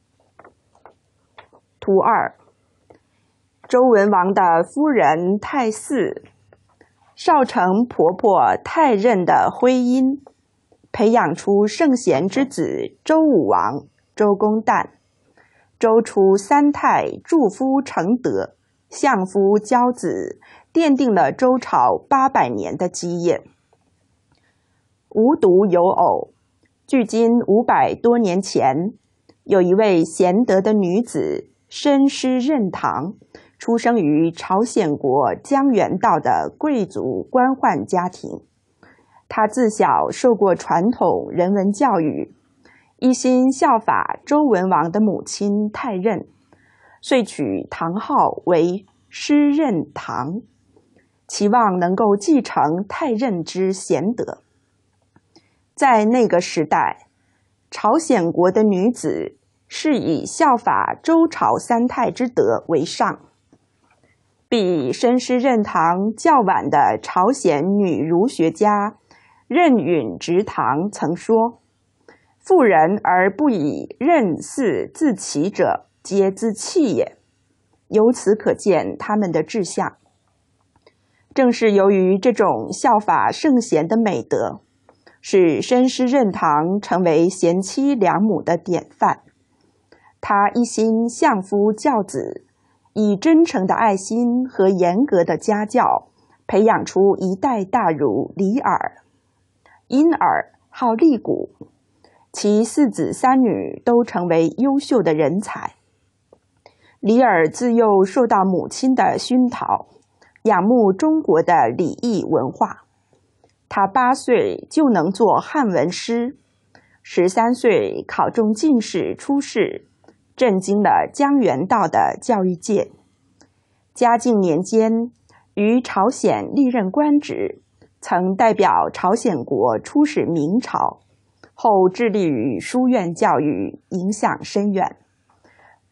图二，周文王的夫人太姒少承婆婆太任的徽荫，培养出圣贤之子周武王、周公旦。周出三太，祝夫成德，相夫教子，奠定了周朝八百年的基业。无独有偶，距今五百多年前，有一位贤德的女子申师任堂，出生于朝鲜国江原道的贵族官宦家庭。他自小受过传统人文教育，一心效法周文王的母亲太任，遂取堂号为师任堂，期望能够继承太任之贤德。在那个时代，朝鲜国的女子是以效法周朝三太之德为上。比申师任堂较晚的朝鲜女儒学家任允直堂曾说：“妇人而不以任嗣自齐者，皆自弃也。”由此可见他们的志向。正是由于这种效法圣贤的美德，使申师任堂成为贤妻良母的典范。他一心相夫教子，以真诚的爱心和严格的家教，培养出一代大儒李耳。因耳好立古，其四子三女都成为优秀的人才。李耳自幼受到母亲的熏陶，仰慕中国的礼义文化。他八岁就能做汉文诗，十三岁考中进士出仕，震惊了江原道的教育界。嘉靖年间，于朝鲜历任官职，曾代表朝鲜国出使明朝，后致力于书院教育，影响深远。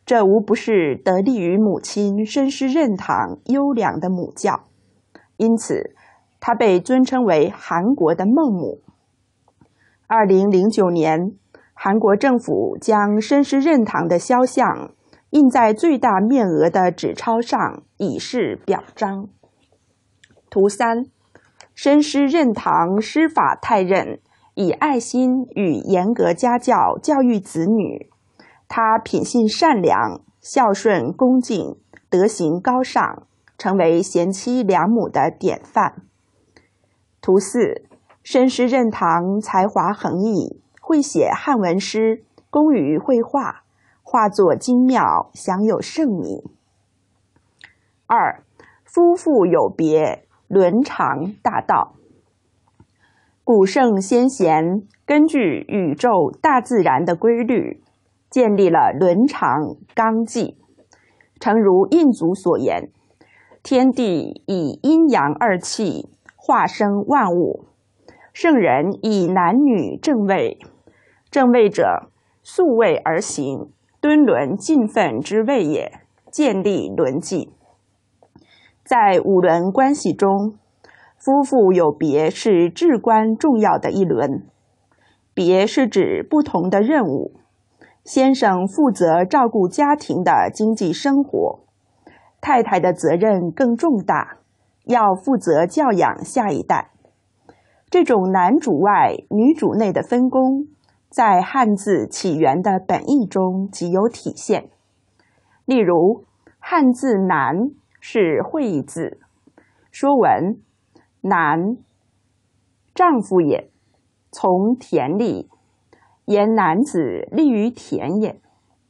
这无不是得力于母亲身师任堂优良的母教，因此她被尊称为韩国的孟母。二零零九年，韩国政府将身师任堂的肖像印在最大面额的纸钞上，以示表彰。图三，身师任堂师法太任，以爱心与严格家教教育子女。他品性善良、孝顺恭敬、德行高尚，成为贤妻良母的典范。图四，身师任堂才华横溢，会写汉文诗，工于绘画，画作精妙，享有盛名。二，夫妇有别，伦常大道。古圣先贤根据宇宙大自然的规律，建立了伦常纲纪。诚如印祖所言，天地以阴阳二气化生万物，圣人以男女正位，正位者素位而行，敦伦尽分之谓也，建立伦纪。在五伦关系中，夫妇有别是至关重要的一伦。别是指不同的任务，先生负责照顾家庭的经济生活，太太的责任更重大，要负责教养下一代。这种男主外女主内的分工，在汉字起源的本意中极有体现。例如，汉字男是会意字，说文男，丈夫也，从田里，言男子立于田也。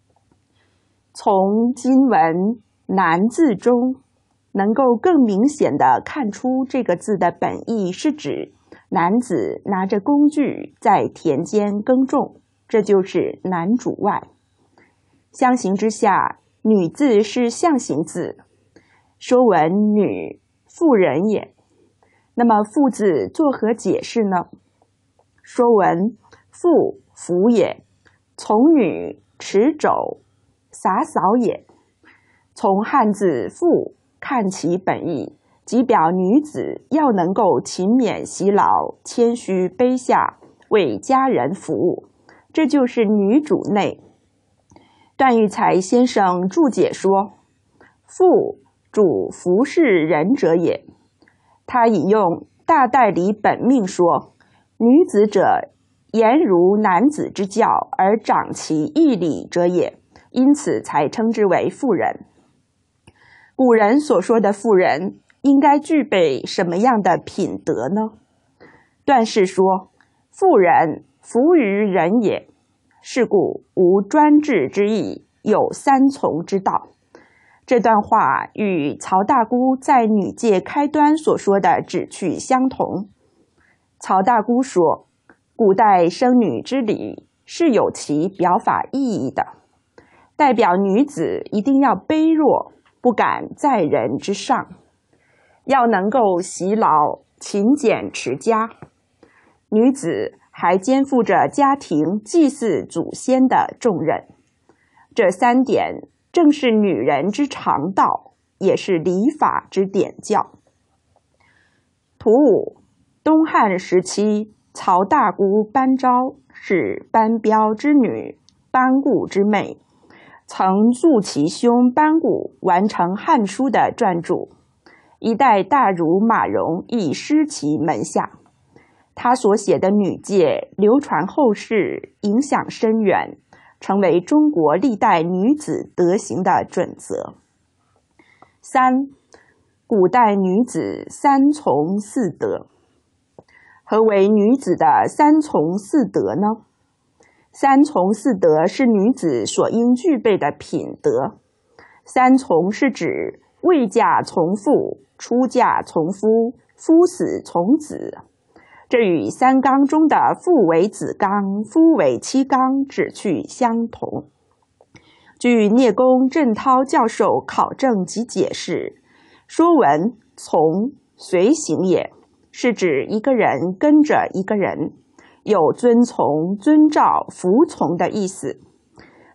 从今文男字中，能够更明显地看出这个字的本意是指男子拿着工具在田间耕种，这就是男主外。相形之下，女字是象形字，说文女，妇人也。那么妇字作何解释呢？说文妇，妇也，从女持帚，洒扫也。从汉字妇看其本意，即表女子要能够勤勉习劳，谦虚卑下，为家人服务，这就是女主内。段玉裁先生注解说，妇主服侍人者也。他引用大代理本命说，女子者言如男子之教而长其义理者也，因此才称之为妇人。古人所说的妇人应该具备什么样的品德呢？段氏说，妇人服于人也，是故无专制之意，有三从之道。这段话与曹大姑在女戒开端所说的旨趣相同。曹大姑说，古代生女之礼是有其表法意义的，代表女子一定要卑弱，不敢在人之上，要能够习劳勤俭持家。女子还肩负着家庭祭祀祖先的重任。这三点正是女人之常道，也是礼法之典教。图五，东汉时期，曹大姑班昭是班彪之女，班固之妹，曾助其兄班固完成《汉书》的撰著。一代大儒马融亦师其门下，他所写的女戒流传后世，影响深远，成为中国历代女子德行的准则。三，古代女子三从四德。何为女子的三从四德呢？三从四德是女子所应具备的品德。三从是指未嫁从父，出嫁从夫，夫死从子。这与三纲中的父为子纲，夫为妻纲旨趣相同。据聂公郑涛教授考证及解释，说文从随行也，是指一个人跟着一个人，有遵从、遵照、服从的意思。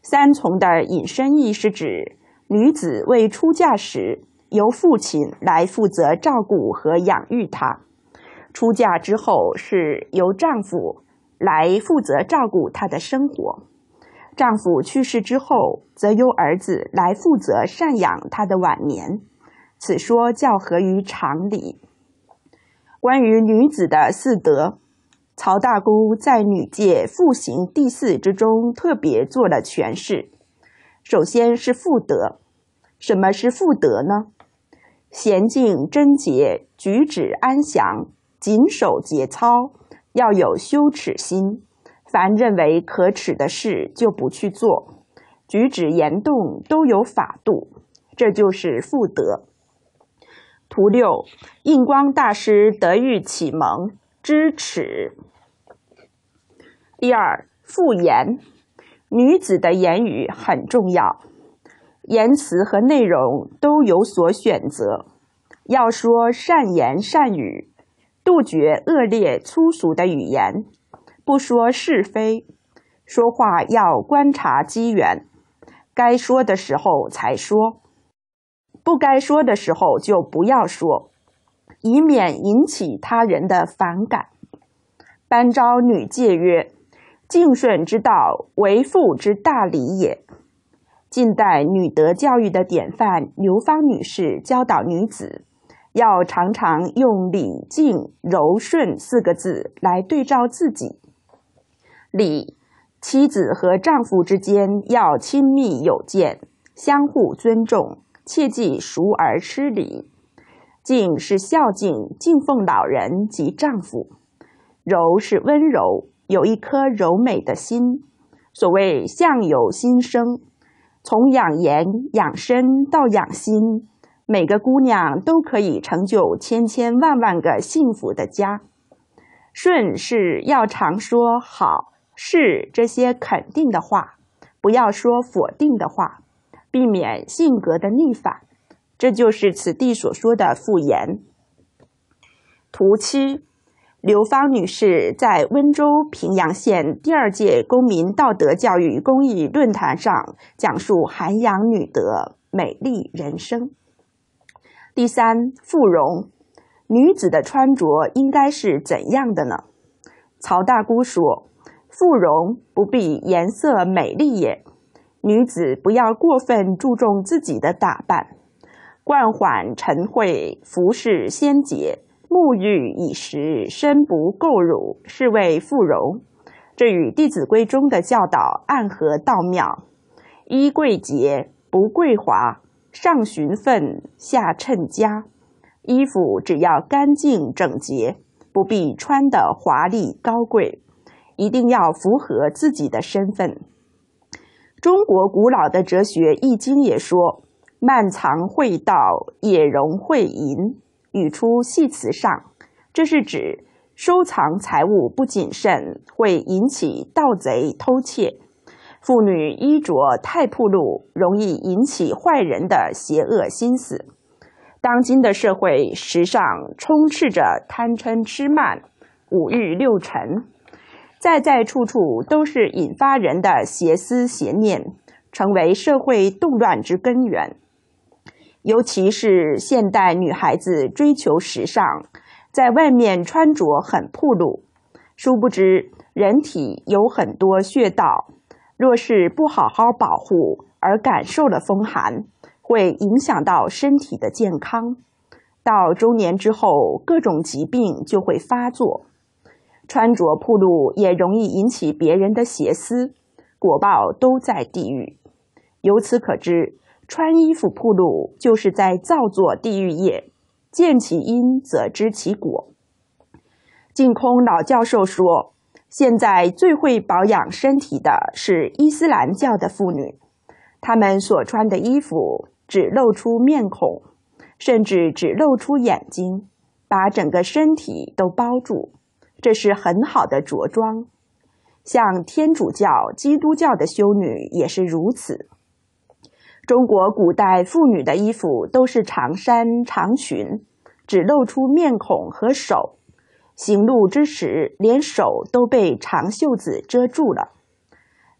三从的引申义是指女子未出嫁时，由父亲来负责照顾和养育她；出嫁之后，是由丈夫来负责照顾她的生活。丈夫去世之后，则由儿子来负责赡养她的晚年。此说较合于常理。关于女子的四德，曹大姑在女戒复行第四之中特别做了诠释。首先是妇德。什么是妇德呢？娴静贞洁，举止安详，谨守节操，要有羞耻心。凡认为可耻的事就不去做，举止言动都有法度，这就是妇德。图六，印光大师德育启蒙，知耻。第二，妇言。女子的言语很重要，言辞和内容都有所选择，要说善言善语，杜绝恶劣粗俗的语言，不说是非，说话要观察机缘，该说的时候才说，不该说的时候就不要说，以免引起他人的反感。班昭女戒曰：敬顺之道，为妇之大礼也。近代女德教育的典范刘芳女士教导女子，要常常用礼、敬、柔、顺四个字来对照自己。礼，妻子和丈夫之间要亲密有间，相互尊重，切忌熟而失礼。敬是孝敬、敬奉老人及丈夫。柔是温柔，有一颗柔美的心。所谓相由心生，从养颜、养身到养心，每个姑娘都可以成就千千万万个幸福的家。顺是要常说好、是这些肯定的话，不要说否定的话，避免性格的逆反。这就是此地所说的妇言。图七，刘芳女士在温州平阳县第二届公民道德教育公益论坛上讲述涵养女德，美丽人生。第三，妇容。女子的穿着应该是怎样的呢？曹大姑说：妇容不必颜色美丽也。女子不要过分注重自己的打扮，冠缓晨慧，服饰鲜洁，沐浴已时，身不垢辱，是谓妇容。这与《弟子规》中的教导暗合道妙。衣贵洁，不贵华，上循分，下称家。衣服只要干净整洁，不必穿得华丽高贵，一定要符合自己的身份。中国古老的哲学《易经》也说：漫藏会道，也容会淫，语出系辞上。这是指收藏财物不谨慎，会引起盗贼偷窃。妇女衣着太暴露，容易引起坏人的邪恶心思。当今的社会，时尚充斥着贪嗔痴慢、五欲六尘，在在处处都是引发人的邪思邪念，成为社会动乱之根源。尤其是现代女孩子追求时尚，在外面穿着很暴露，殊不知人体有很多穴道，若是不好好保护而感受了风寒，会影响到身体的健康。到中年之后，各种疾病就会发作。穿着暴露也容易引起别人的邪思，果报都在地狱。由此可知，穿衣服暴露就是在造作地狱业，见其因则知其果。净空老教授说，现在最会保养身体的是伊斯兰教的妇女，她们所穿的衣服只露出面孔，甚至只露出眼睛，把整个身体都包住，这是很好的着装。像天主教、基督教的修女也是如此。中国古代妇女的衣服都是长衫长裙，只露出面孔和手，行路之时连手都被长袖子遮住了。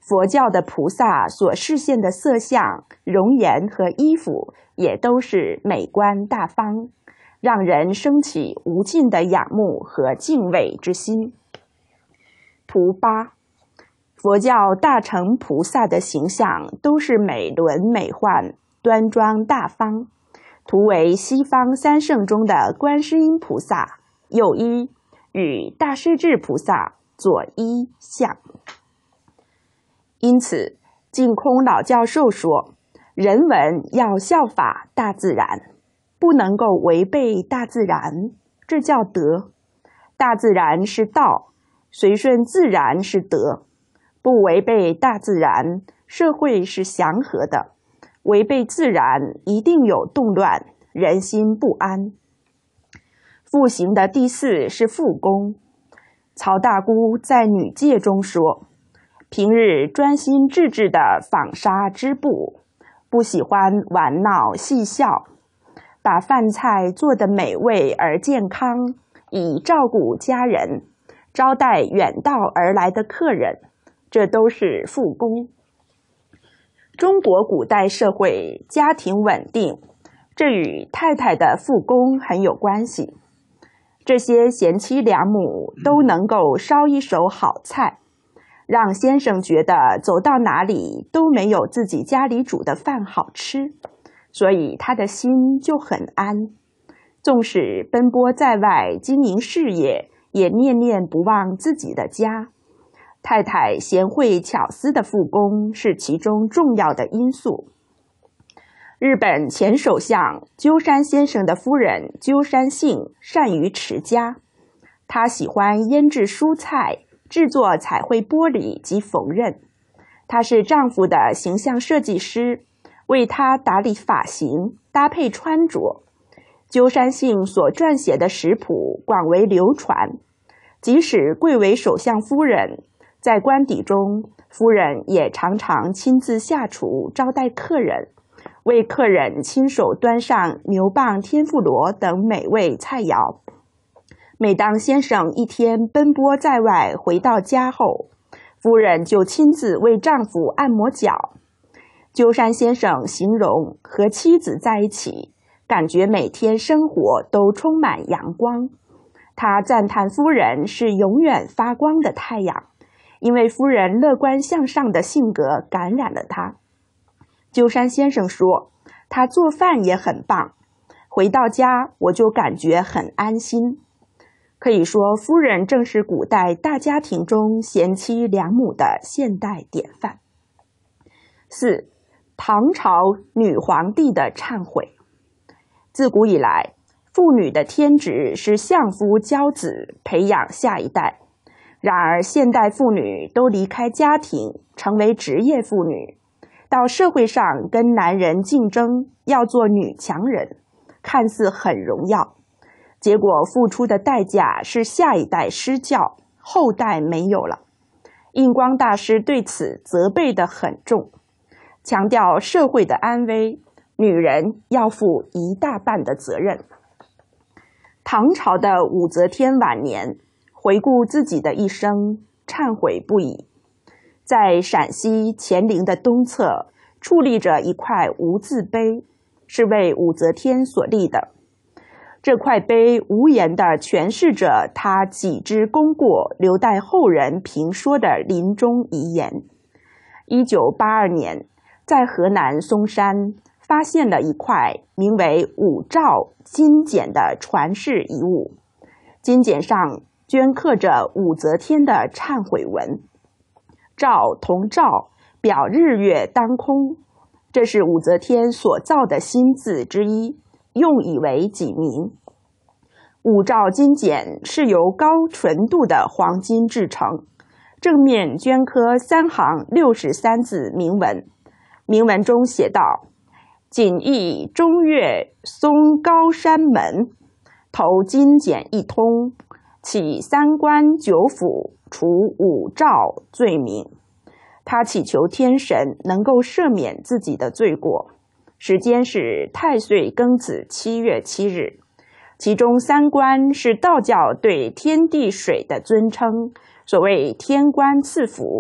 佛教的菩萨所示现的色相、容颜和衣服，也都是美观大方，让人升起无尽的仰慕和敬畏之心。图八，佛教大乘菩萨的形象都是美轮美奂、端庄大方。图为西方三圣中的观世音菩萨右一与大势至菩萨左一像。因此，净空老教授说，人文要效法大自然，不能够违背大自然，这叫德。大自然是道，随顺自然是德，不违背大自然，社会是祥和的；违背自然，一定有动乱，人心不安。复行的第四是复功。曹大姑在女戒中说，平日专心致志地纺纱织布，不喜欢玩闹嬉笑，把饭菜做得美味而健康，以照顾家人，招待远道而来的客人，这都是复功。中国古代社会家庭稳定，这与太太的复功很有关系。这些贤妻良母都能够烧一手好菜，让先生觉得走到哪里都没有自己家里煮的饭好吃，所以他的心就很安。纵使奔波在外经营事业，也念念不忘自己的家。太太贤惠巧思的复功是其中重要的因素。日本前首相鸠山先生的夫人鸠山幸善于持家，她喜欢腌制蔬菜，制作彩绘玻璃及缝纫。她是丈夫的形象设计师，为他打理发型，搭配穿着。鸠山幸所撰写的食谱广为流传，即使贵为首相夫人，在官邸中，夫人也常常亲自下厨招待客人，为客人亲手端上牛蒡天妇罗等美味菜肴。每当先生一天奔波在外回到家后，夫人就亲自为丈夫按摩脚。鸠山先生形容和妻子在一起，感觉每天生活都充满阳光。他赞叹夫人是永远发光的太阳，因为夫人乐观向上的性格感染了他。鸠山先生说，他做饭也很棒，回到家我就感觉很安心。可以说，夫人正是古代大家庭中贤妻良母的现代典范。四、唐朝女皇帝的忏悔。自古以来，妇女的天职是相夫教子，培养下一代。然而，现代妇女都离开家庭，成为职业妇女，到社会上跟男人竞争，要做女强人，看似很荣耀，结果付出的代价是下一代失教，后代没有了。印光大师对此责备得很重，强调社会的安危，女人要负一大半的责任。唐朝的武则天晚年回顾自己的一生，忏悔不已。在陕西乾陵的东侧矗立着一块无字碑，是为武则天所立的。这块碑无言地诠释着他己之功过，留待后人评说的临终遗言。一九八二年，在河南嵩山发现了一块名为武曌金简的传世遗物，金简上镌刻着武则天的忏悔文。曌同曌，表日月当空，这是武则天所造的新字之一，用以为己名。武曌金简是由高纯度的黄金制成，正面镌刻三行六十三字铭文。铭文中写道：锦衣中岳嵩高山门，头金简一通，起三关九府，除武曌罪名。他祈求天神能够赦免自己的罪过。时间是太岁庚子七月七日。其中三关是道教对天地水的尊称，所谓天官赐福，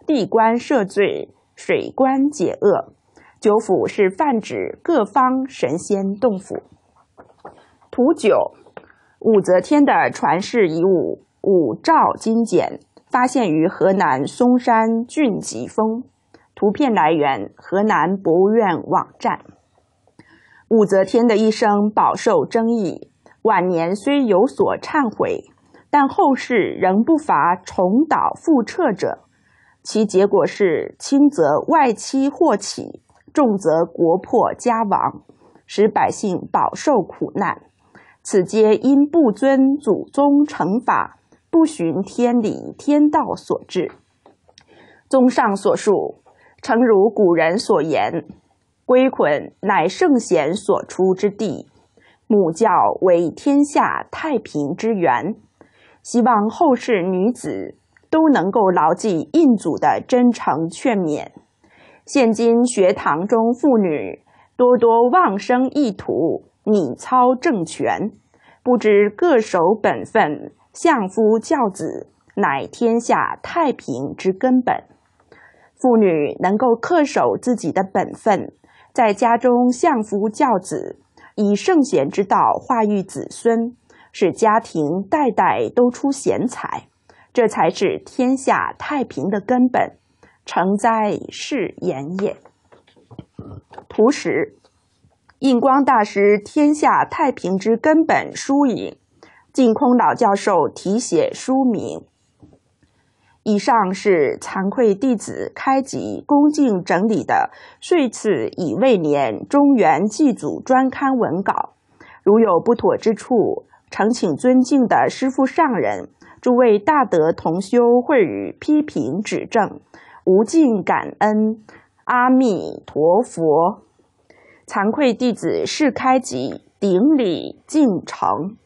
地官赦罪，水官解厄。九府是泛指各方神仙洞府。图九，武则天的传世遗物武曌金简，发现于河南嵩山峻吉峰。图片来源河南博物院网站。武则天的一生饱受争议，晚年虽有所忏悔，但后世仍不乏重蹈覆辙者，其结果是轻则外戚祸起，重则国破家亡，使百姓饱受苦难。此皆因不遵祖宗惩法，不循天理天道所致。综上所述，诚如古人所言，归魂乃圣贤所出之地，母教为天下太平之源。希望后世女子都能够牢记印祖的真诚劝勉。现今学堂中妇女多多妄生意图，拟操政权，不知各守本分，相夫教子，乃天下太平之根本。妇女能够恪守自己的本分，在家中相夫教子，以圣贤之道化育子孙，使家庭代代都出贤才，这才是天下太平的根本，诚哉是言也。图十，印光大师《天下太平之根本》书引，净空老教授题写书名。以上是惭愧弟子开集恭敬整理的岁次乙未年中原祭祖专刊文稿，如有不妥之处，诚请尊敬的师父上人、诸位大德同修会予批评指正，无尽感恩。阿弥陀佛。惭愧弟子释开集顶礼敬诚。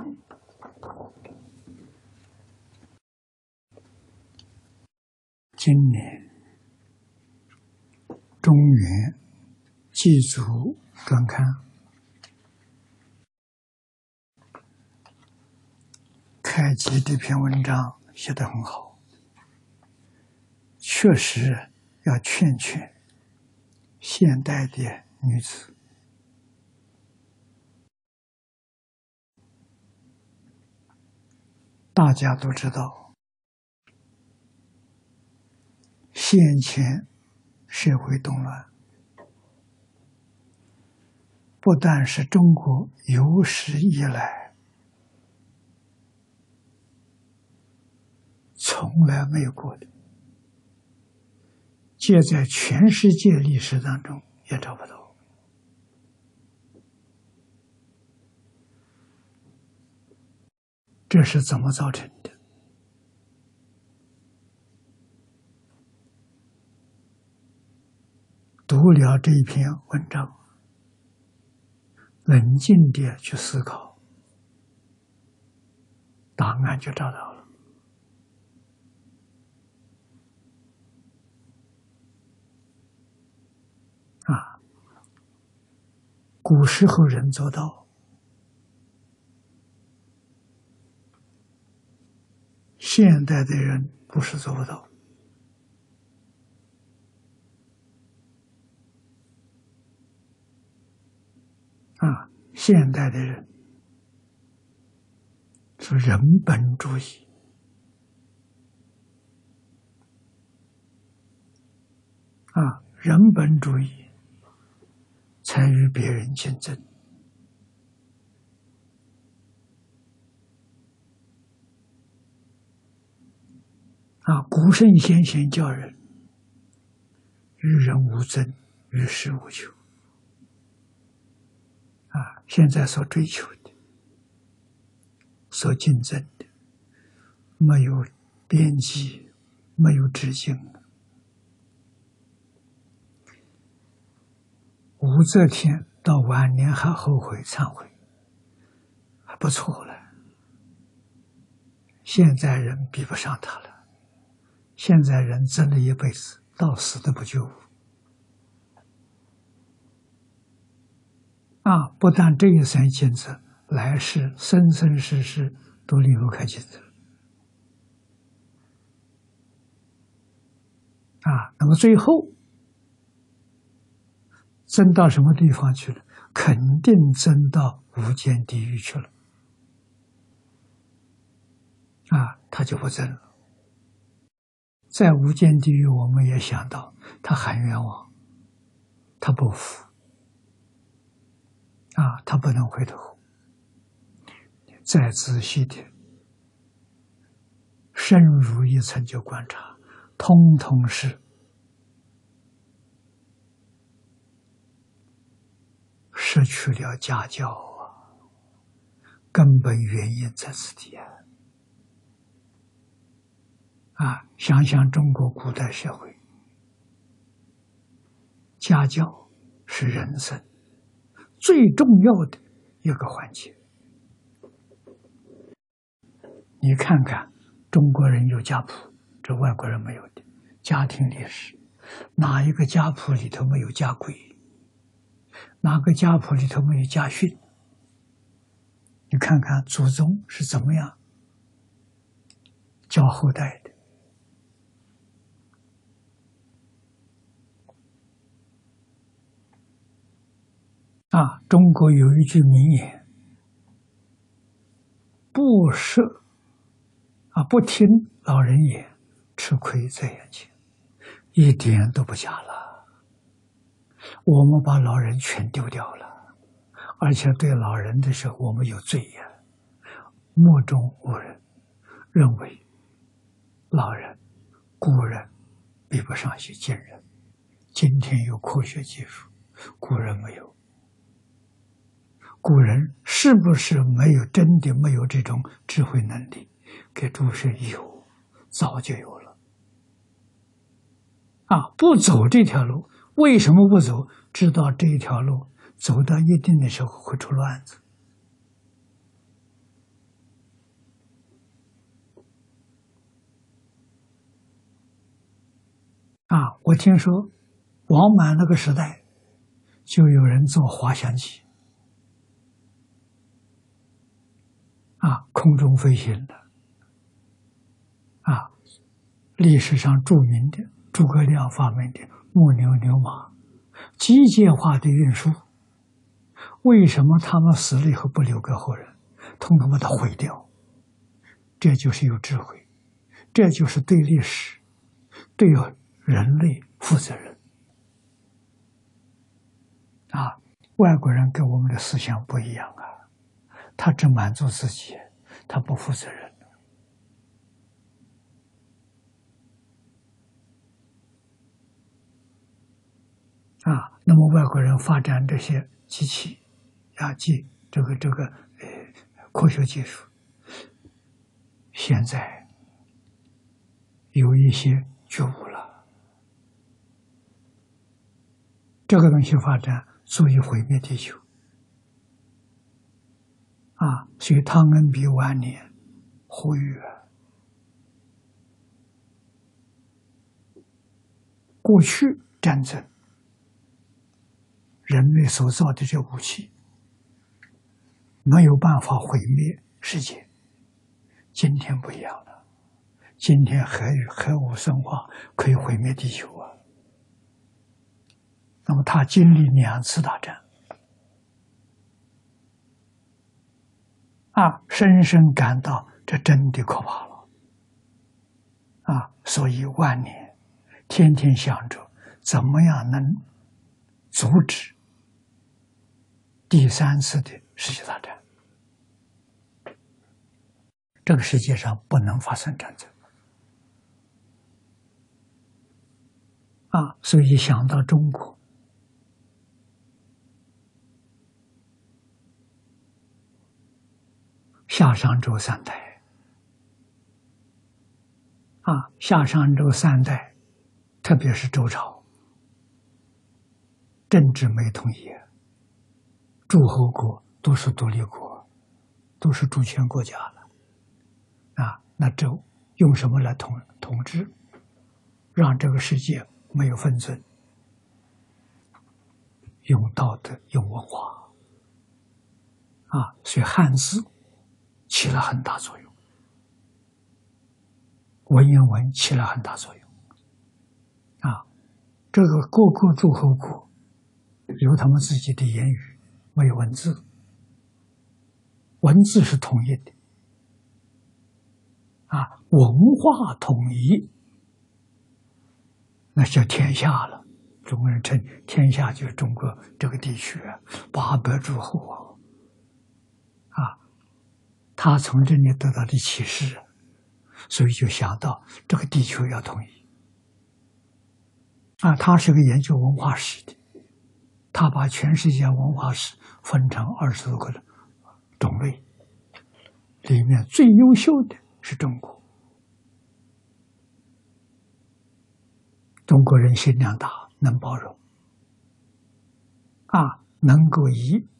今年中原祭祖专刊开集这篇文章写得很好，确实要劝劝现代的女子，大家都知道，先前社会动乱，不但是中国有史以来从来没有过的，借在全世界历史当中也找不到。这是怎么造成的？读了这一篇文章，冷静地去思考，答案就找到了。啊，古时候人做到，现代的人不是做不到。啊，现代的人是人本主义，啊，人本主义才与别人竞争。啊，古圣先贤教人与人无争，与世无求。啊，现在所追求的、所竞争的，没有边际，没有止境。武则天到晚年还后悔忏悔，还不错了。现在人比不上他了，现在人争了一辈子，到死都不觉悟。啊！不但这一生尽责，来世生生世世都离不开尽责。 啊，那么最后增到什么地方去了？肯定增到无间地狱去了。啊，他就不增了。在无间地狱，我们也想到他喊冤枉，他不服，啊，他不能回头。再仔细的、深入一层就观察，通通是失去了家教啊，根本原因在此地啊！啊，想想中国古代社会，家教是人生最重要的一个环节。你看看，中国人有家谱，这外国人没有的家庭历史，哪一个家谱里头没有家规？哪个家谱里头没有家训？你看看祖宗是怎么样教后代的。啊，中国有一句名言：不设啊，不听老人言，吃亏在眼前，一点都不假了。我们把老人全丢掉了，而且对老人的时候，我们有罪呀。目中无人，认为老人、古人比不上些今人。今天有科学技术，古人没有。古人是不是没有真的没有这种智慧能力？给诸神有，早就有了。啊，不走这条路，为什么不走？知道这一条路走到一定的时候会出乱子。啊，我听说王满那个时代就有人做滑翔机。啊，空中飞行的，啊，历史上著名的诸葛亮发明的木牛牛马，机械化的运输，为什么他们死了以后不留给后人，统统把它毁掉？这就是有智慧，这就是对历史、对人类负责任。啊，外国人跟我们的思想不一样啊。他只满足自己，他不负责任。啊，那么外国人发展这些机器、啊机这个这个呃科学技术，现在有一些觉悟了。这个东西发展足以毁灭地球。啊，所以汤恩比晚年呼吁过去战争人类所造的这武器没有办法毁灭世界，今天不一样了，今天核核武生化可以毁灭地球啊。那么他经历两次大战。啊，深深感到这真的可怕了，啊，所以晚年天天想着怎么样能阻止第三次的世界大战。这个世界上不能发生战争，啊，所以想到中国。夏商周三代，啊，夏商周三代，特别是周朝，政治没统一，诸侯国都是独立国，都是主权国家了，啊，那周用什么来统统治，让这个世界没有分寸？用道德，用文化，啊，所以汉字起了很大作用，文言文起了很大作用。 这个各个诸侯国有他们自己的言语，没有文字，文字是统一的啊，文化统一，那叫天下了。中国人称天下就是中国这个地区啊，八百诸侯啊，啊，他从这里得到的启示，所以就想到这个地球要统一啊。他是个研究文化史的，他把全世界文化史分成二十多个种类，里面最优秀的是中国。中国人心量大，能包容，啊，能够以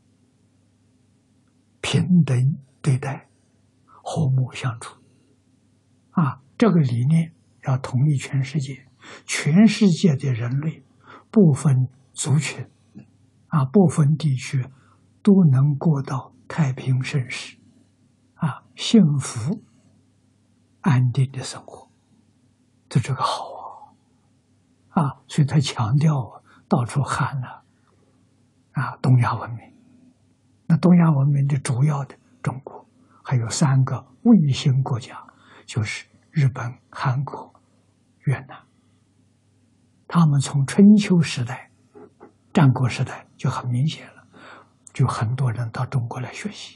平等对待，和睦相处，啊，这个理念要统一全世界，全世界的人类不分族群，啊，不分地区，都能过到太平盛世，啊，幸福安定的生活，这这个好啊，啊，所以他强调到处喊了，啊，东亚文明。那东亚文明的主要的中国还有三个卫星国家，就是日本、韩国、越南。他们从春秋时代、战国时代就很明显了，就很多人到中国来学习，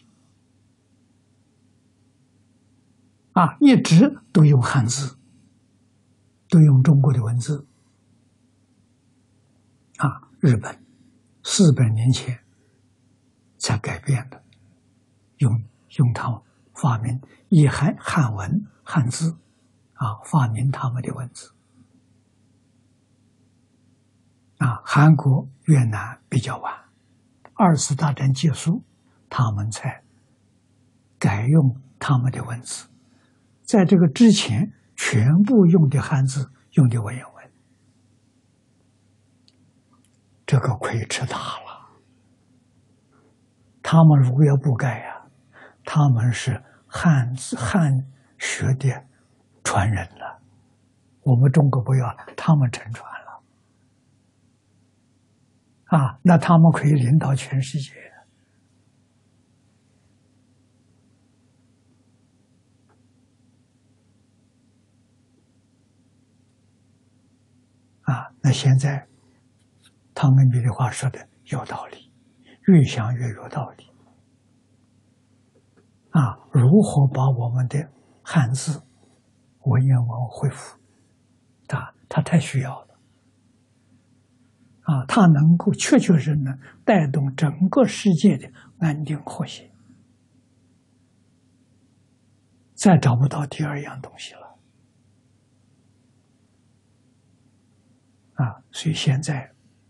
啊，一直都用汉字，都用中国的文字。啊，日本四百年前才改变的，用用他们发明以汉汉文汉字，啊，发明他们的文字。啊，韩国、越南比较晚，二次大战结束，他们才改用他们的文字。在这个之前，全部用的汉字，用的文言文。这个亏吃大了。他们如果要不改呀、啊，他们是汉字汉学的传人了，我们中国不要了，他们承传了。啊，那他们可以领导全世界。啊，那现在汤恩比的话说的有道理，越想越有道理。啊，如何把我们的汉字、文言文恢复？啊，它太需要了。啊，它能够确确实实能带动整个世界的安定和谐，再找不到第二样东西了。啊，所以现在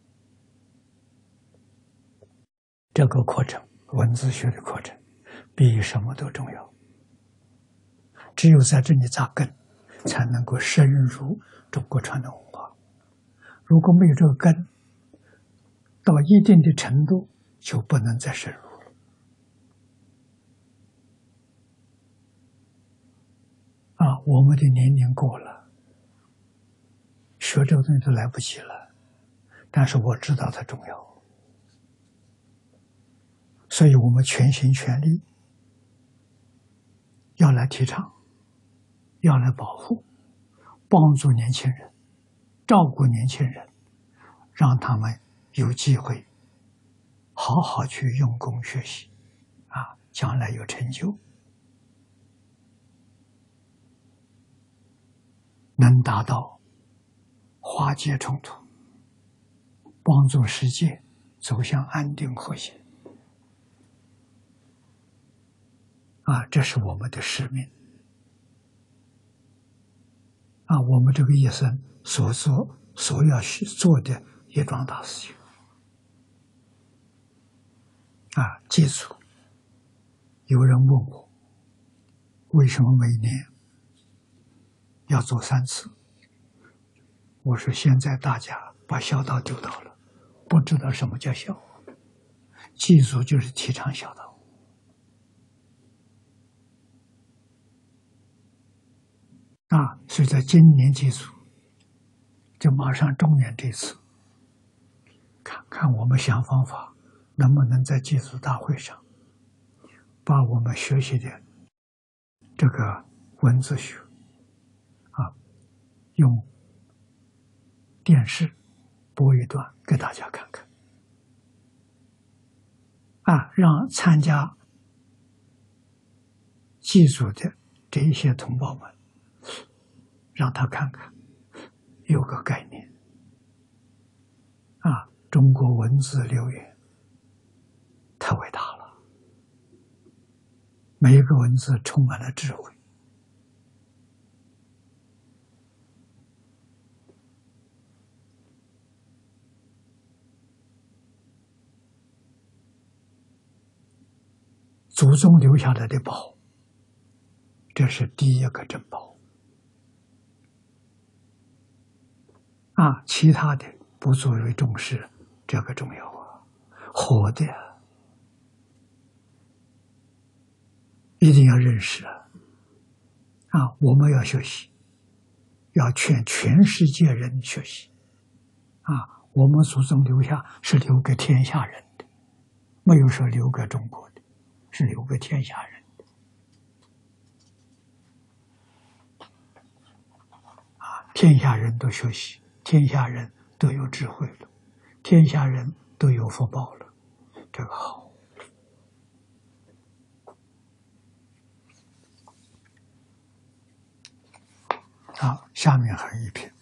这个课程，文字学的课程，比什么都重要。只有在这里扎根，才能够深入中国传统文化。如果没有这个根，到一定的程度就不能再深入了。啊，我们的年龄过了，学这个东西都来不及了。但是我知道它重要，所以我们全心全力要来提倡，要来保护，帮助年轻人，照顾年轻人，让他们有机会好好去用功学习，啊，将来有成就，能达到化解冲突，帮助世界走向安定和谐。啊，这是我们的使命。啊，我们这个一生所做、所要去做的一桩大事情。啊，记住，有人问我，为什么每年要做三次？我说现在大家把孝道丢掉了，不知道什么叫孝。记住，就是提倡孝道。啊，所以在今年记住， 就马上中念这次，看看我们想方法能不能在祭祖大会上把我们学习的这个文字学啊，用电视播一段给大家看看啊，让参加祭祖的这一些同胞们，让他看看，有个概念啊，中国文字流言太伟大了，每一个文字充满了智慧。祖宗留下来的宝，这是第一个珍宝啊！其他的不作为重视，这个重要啊！活的一定要认识啊！啊，我们要学习，要劝全世界人学习啊！我们祖宗留下是留给天下人的，没有说留给中国的，是留给天下人的啊！天下人都学习，天下人都有智慧了，天下人都有福报了，这个好。好，下面还有一篇。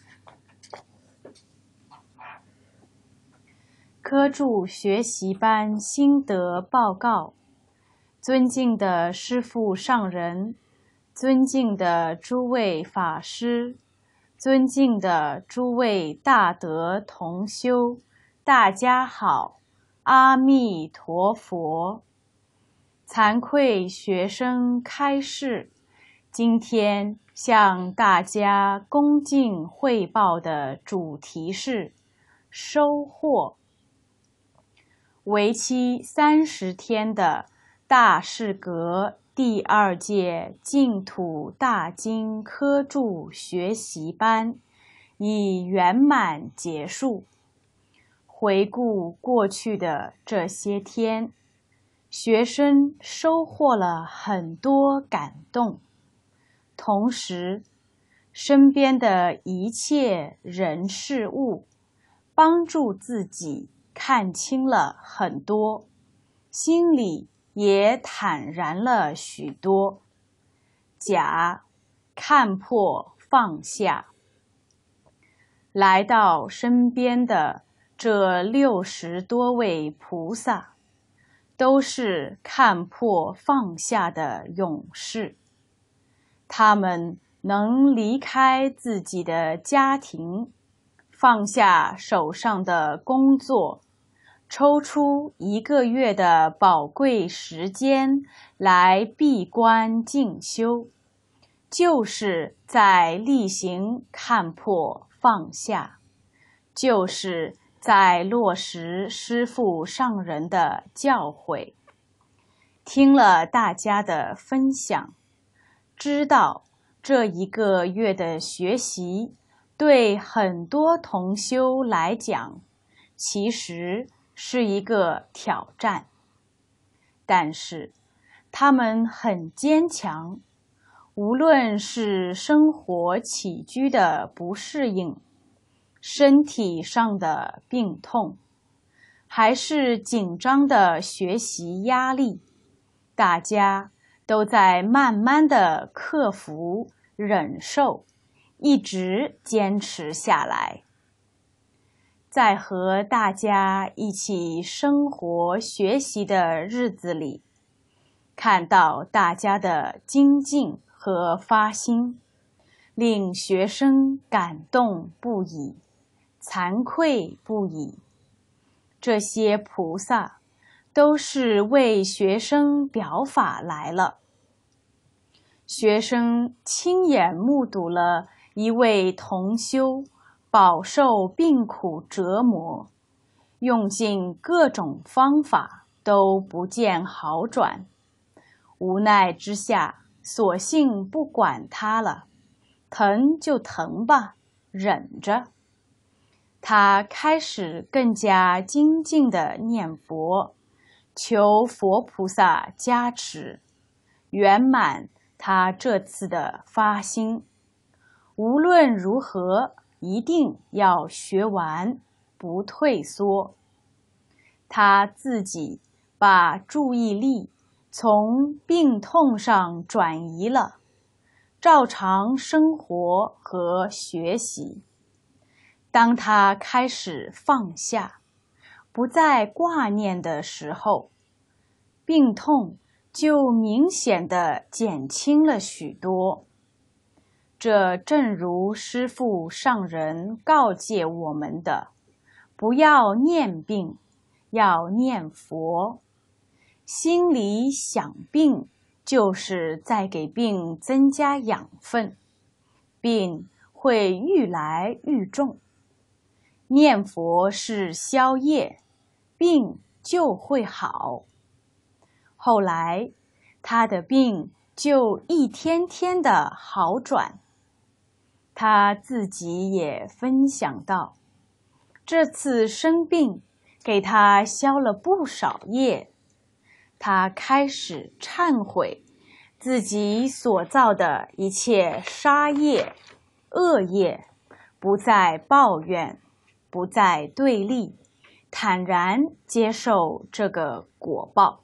科助学习班心得报告。尊敬的师父上人，尊敬的诸位法师，尊敬的诸位大德同修，大家好，阿弥陀佛。惭愧学生开示，今天向大家恭敬汇报的主题是收获。为期三十天的大士阁第二届净土大经科注学习班已圆满结束。回顾过去的这些天，学生收获了很多感动，同时身边的一切人事物帮助自己看清了很多，心里也坦然了许多。甲，看破放下。来到身边的这六十多位菩萨，都是看破放下的勇士。他们能离开自己的家庭，放下手上的工作，抽出一个月的宝贵时间来闭关静修，就是在例行看破放下，就是在落实师父上人的教诲。听了大家的分享，知道这一个月的学习对很多同修来讲其实是一个挑战，但是他们很坚强，无论是生活起居的不适应，身体上的病痛，还是紧张的学习压力，大家都在慢慢的克服、忍受，一直坚持下来。在和大家一起生活学习的日子里，看到大家的精进和发心，令学生感动不已，惭愧不已。这些菩萨都是为学生表法来了。学生亲眼目睹了一位同修饱受病苦折磨，用尽各种方法都不见好转，无奈之下，索性不管他了，疼就疼吧，忍着。 他开始更加精进地念佛，求佛菩萨加持，圆满他这次的发心。无论如何，一定要学完，不退缩。他自己把注意力从病痛上转移了，照常生活和学习。当他开始放下，不再挂念的时候，病痛就明显地减轻了许多。这正如师父上人告诫我们的，不要念病，要念佛。心里想病，就是在给病增加养分，病会愈来愈重。念佛是消业，病就会好。后来，他的病就一天天的好转。他自己也分享到，这次生病给他消了不少业。他开始忏悔自己所造的一切杀业、恶业，不再抱怨，不再对立，坦然接受这个果报。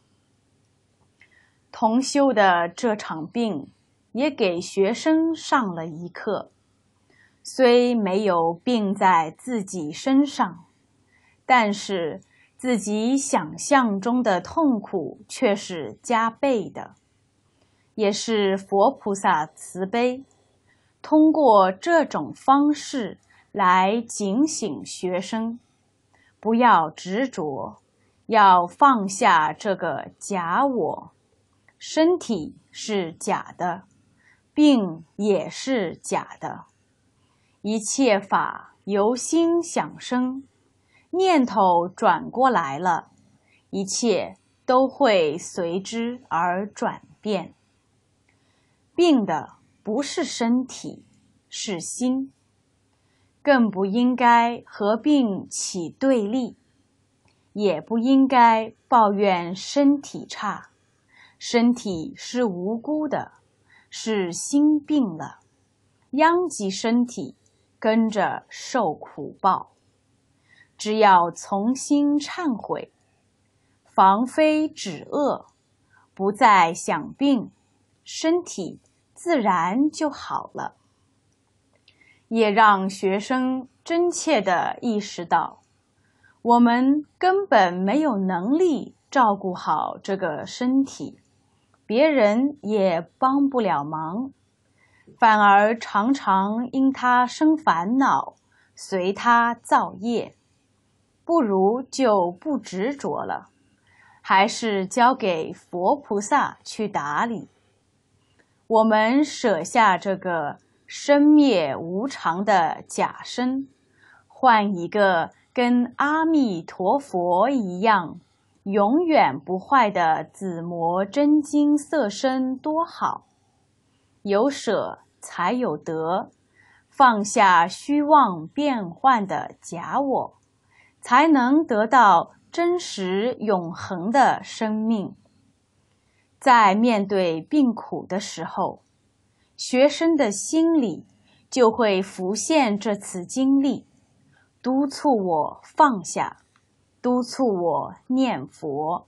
同修的这场病也给学生上了一课，虽没有病在自己身上，但是自己想象中的痛苦却是加倍的，也是佛菩萨慈悲，通过这种方式来警醒学生，不要执着，要放下这个假我。身体是假的，病也是假的，一切法由心想生，念头转过来了，一切都会随之而转变。病的不是身体，是心，更不应该和病起对立，也不应该抱怨身体差。身体是无辜的，是心病了，殃及身体，跟着受苦报。只要从心忏悔，防非止恶，不再想病，身体自然就好了。也让学生真切地意识到，我们根本没有能力照顾好这个身体，别人也帮不了忙，反而常常因他生烦恼，随他造业，不如就不执着了，还是交给佛菩萨去打理。我们舍下这个生灭无常的假身，换一个跟阿弥陀佛一样永远不坏的紫磨真金色身多好。有舍才有得，放下虚妄变幻的假我，才能得到真实永恒的生命。在面对病苦的时候，学生的心里就会浮现这次经历，督促我放下，督促我念佛。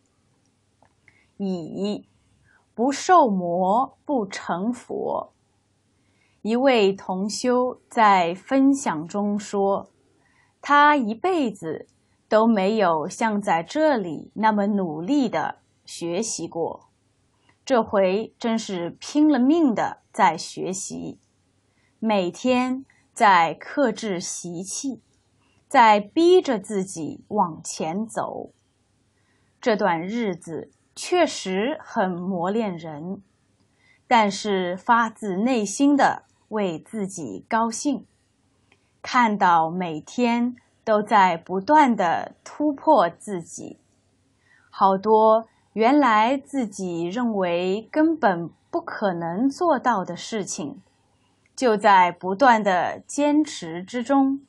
以不受魔不成佛。一位同修在分享中说，他一辈子都没有像在这里那么努力的学习过，这回真是拼了命的在学习，每天在克制习气，在逼着自己往前走。这段日子确实很磨练人，但是发自内心的为自己高兴，看到每天都在不断的突破自己，好多原来自己认为根本不可能做到的事情，就在不断的坚持之中，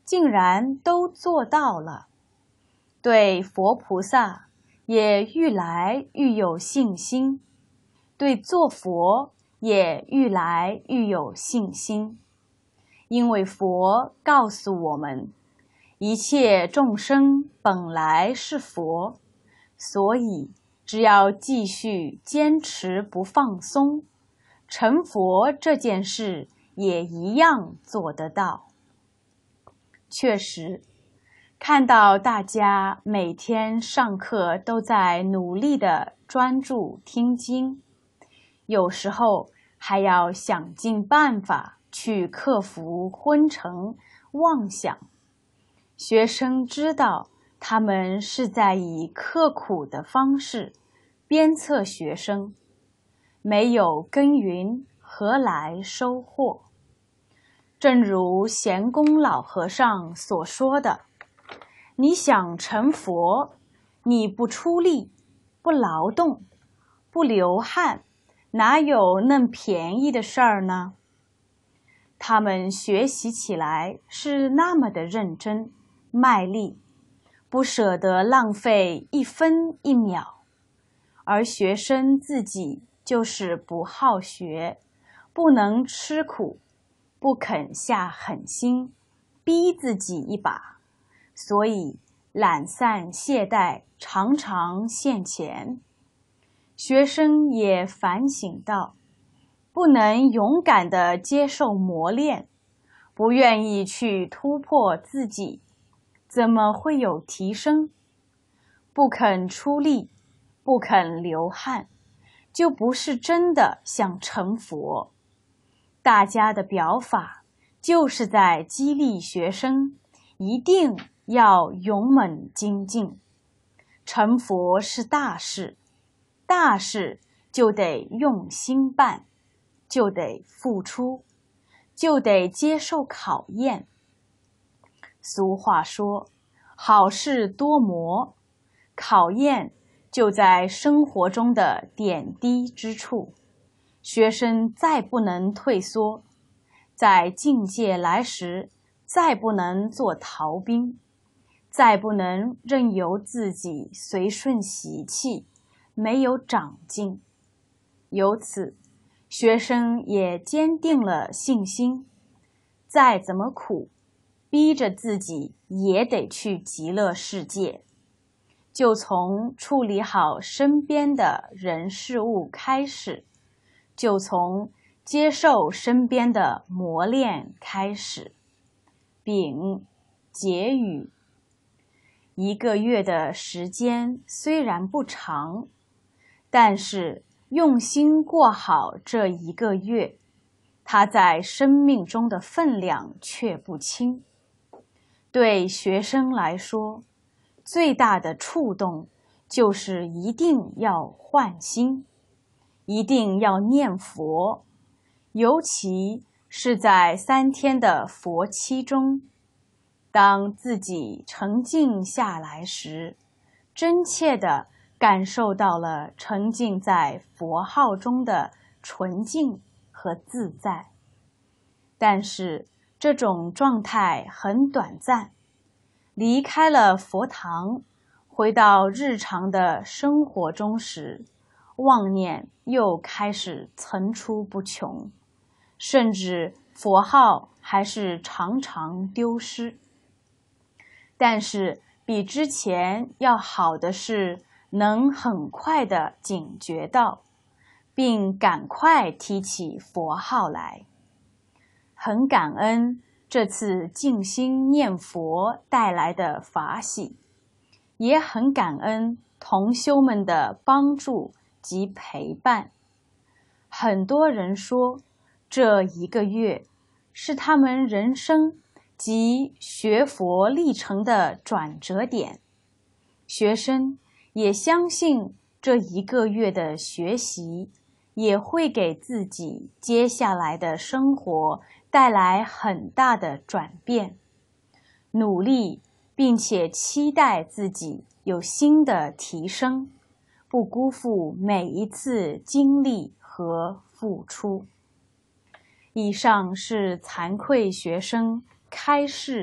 竟然都做到了，对佛菩萨也愈来愈有信心，对做佛也愈来愈有信心。因为佛告诉我们，一切众生本来是佛，所以只要继续坚持不放松，成佛这件事也一样做得到。确实，看到大家每天上课都在努力地专注听经，有时候还要想尽办法去克服昏沉妄想。学生知道他们是在以刻苦的方式鞭策学生，没有耕耘何来收获？正如贤公老和尚所说的，你想成佛，你不出力，不劳动，不流汗，哪有那便宜的事儿呢？他们学习起来是那么的认真卖力，不舍得浪费一分一秒，而学生自己就是不好学，不能吃苦，不肯下狠心，逼自己一把，所以懒散懈怠常常现前。学生也反省到，不能勇敢地接受磨练，不愿意去突破自己，怎么会有提升？不肯出力，不肯流汗，就不是真的想成佛。大家的表法就是在激励学生一定要勇猛精进。成佛是大事，大事就得用心办，就得付出，就得接受考验。俗话说，好事多磨，考验就在生活中的点滴之处。学生再不能退缩，在境界来时，再不能做逃兵，再不能任由自己随顺习气，没有长进。由此，学生也坚定了信心，再怎么苦，逼着自己也得去极乐世界。就从处理好身边的人事物开始，就从接受身边的磨练开始。丙结语，一个月的时间虽然不长，但是用心过好这一个月，它在生命中的分量却不轻。对学生来说，最大的触动就是一定要换心，一定要念佛，尤其是在三天的佛期中，当自己沉静下来时，真切地感受到了沉浸在佛号中的纯净和自在。但是这种状态很短暂，离开了佛堂，回到日常的生活中时，妄念又开始层出不穷，甚至佛号还是常常丢失。但是比之前要好的是，能很快地警觉到，并赶快提起佛号来。很感恩这次静心念佛带来的法喜，也很感恩同修们的帮助及陪伴。很多人说，这一个月是他们人生及学佛历程的转折点。学生也相信这一个月的学习也会给自己接下来的生活带来很大的转变，努力并且期待自己有新的提升，不辜负每一次经历和付出。以上是惭愧学生开示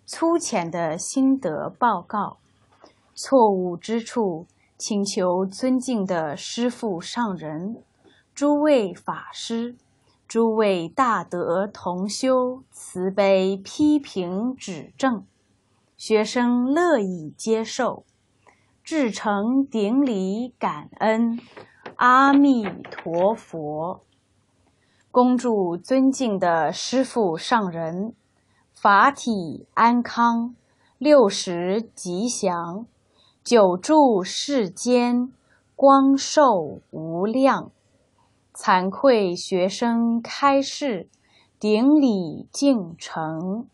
粗浅的心得报告，错误之处请求尊敬的师父上人、诸位法师、诸位大德同修慈悲批评指正，学生乐意接受，至诚顶礼感恩，阿弥陀佛。恭祝尊敬的师父上人法体安康，六时吉祥，久住世间，光寿无量。惭愧学生开示，顶礼敬诚。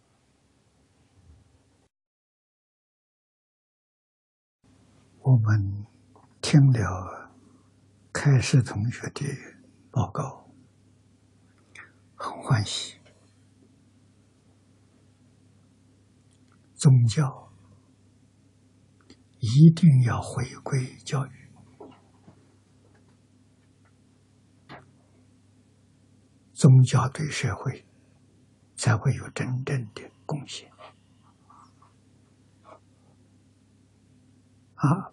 我们听了开示同学的报告，很欢喜。宗教一定要回归教育，宗教对社会才会有真正的贡献。啊，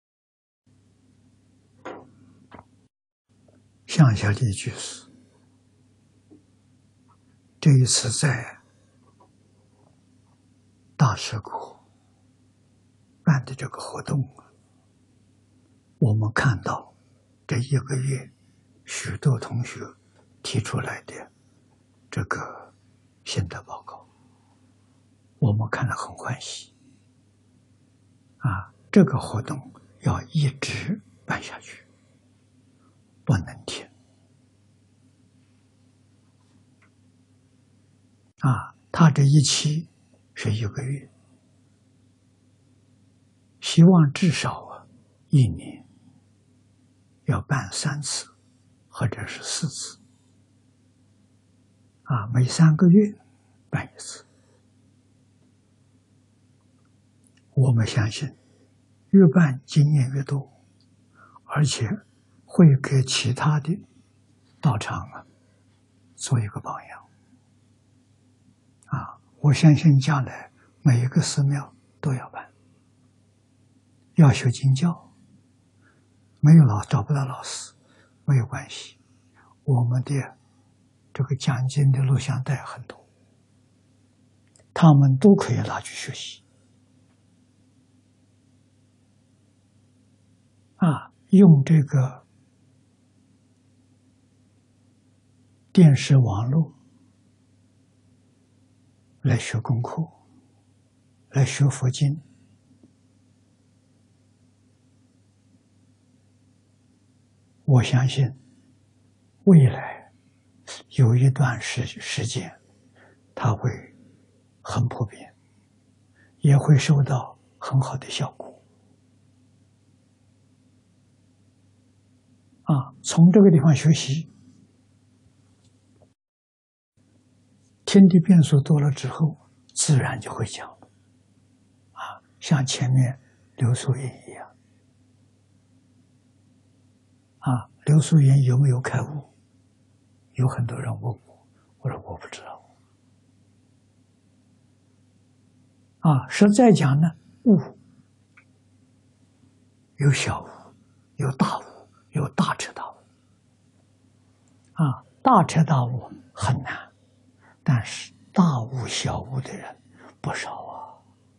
向下的句是，这一次在大师国办的这个活动，我们看到这一个月许多同学提出来的这个心得报告，我们看了很欢喜。啊，这个活动要一直办下去，不能停。啊，他这一期是一个月，希望至少啊一年要办三次，或者是四次。啊，每三个月办一次。我们相信，越办经验越多，而且会给其他的道场啊做一个榜样。啊，我相信将来每一个寺庙都要办。要学经教，没有老找不到老师，没有关系，我们的这个讲经的录像带很多，他们都可以拿去学习。啊，用这个电视网络来学功课，来学佛经。我相信未来有一段时时间，它会很普遍，也会收到很好的效果。啊，从这个地方学习，听的遍数多了之后，自然就会讲。啊，像前面刘素云一样。啊，刘素云有没有开悟？有很多人问我，我说我不知道。啊，实在讲呢，悟有小悟，有大悟，有大彻大悟。啊，大彻大悟很难，但是大悟小悟的人不少啊。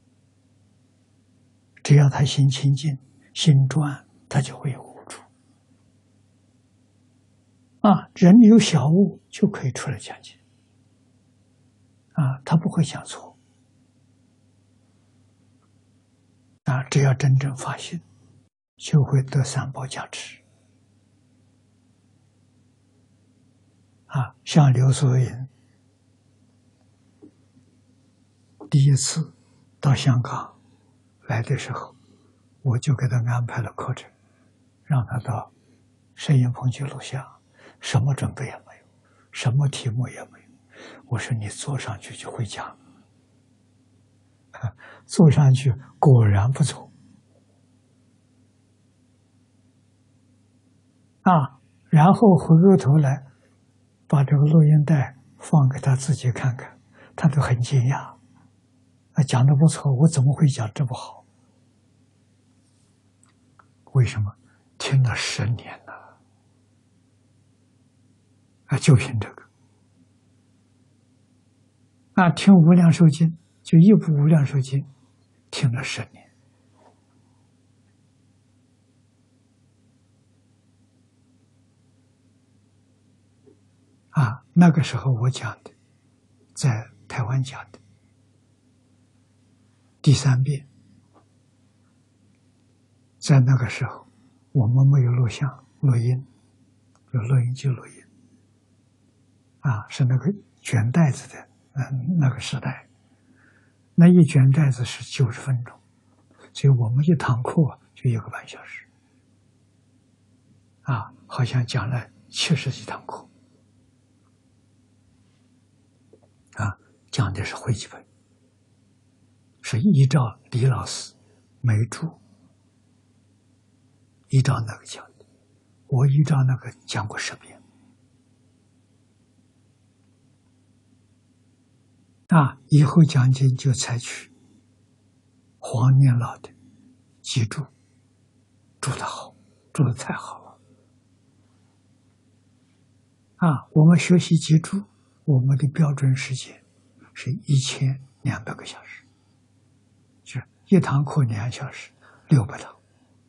只要他心清净，心专，他就会有悟处。啊，人有小悟就可以出来讲经。啊，他不会讲错。啊，只要真正发心，就会得三宝加持。啊，像刘素云第一次到香港来的时候，我就给他安排了课程，让他到摄影棚去录像，什么准备也没有，什么题目也没有。我说你坐上去就会讲，坐上去果然不错。啊，然后回过头来把这个录音带放给他自己看看，他都很惊讶。 啊，讲的不错，我怎么会讲这不好？为什么？听了十年了，啊，就凭这个。啊，听《无量寿经》，就一部《无量寿经》，听了十年。啊，那个时候我讲的，在台湾讲的，第三遍，在那个时候，我们没有录像、录音，有录音就录音。啊，是那个卷带子的，嗯，那个时代，那一卷带子是九十分钟，所以我们一堂课就一个半小时。啊，好像讲了七十几堂课。啊，讲的是汇集本，是依照李老师每注，依照那个讲的，我依照那个讲过十遍。啊，以后讲经就采取黄念老的记注，注的好，注的太好了。啊，我们学习记注。我们的标准时间是一千两百个小时，就是一堂课两小时，六百堂。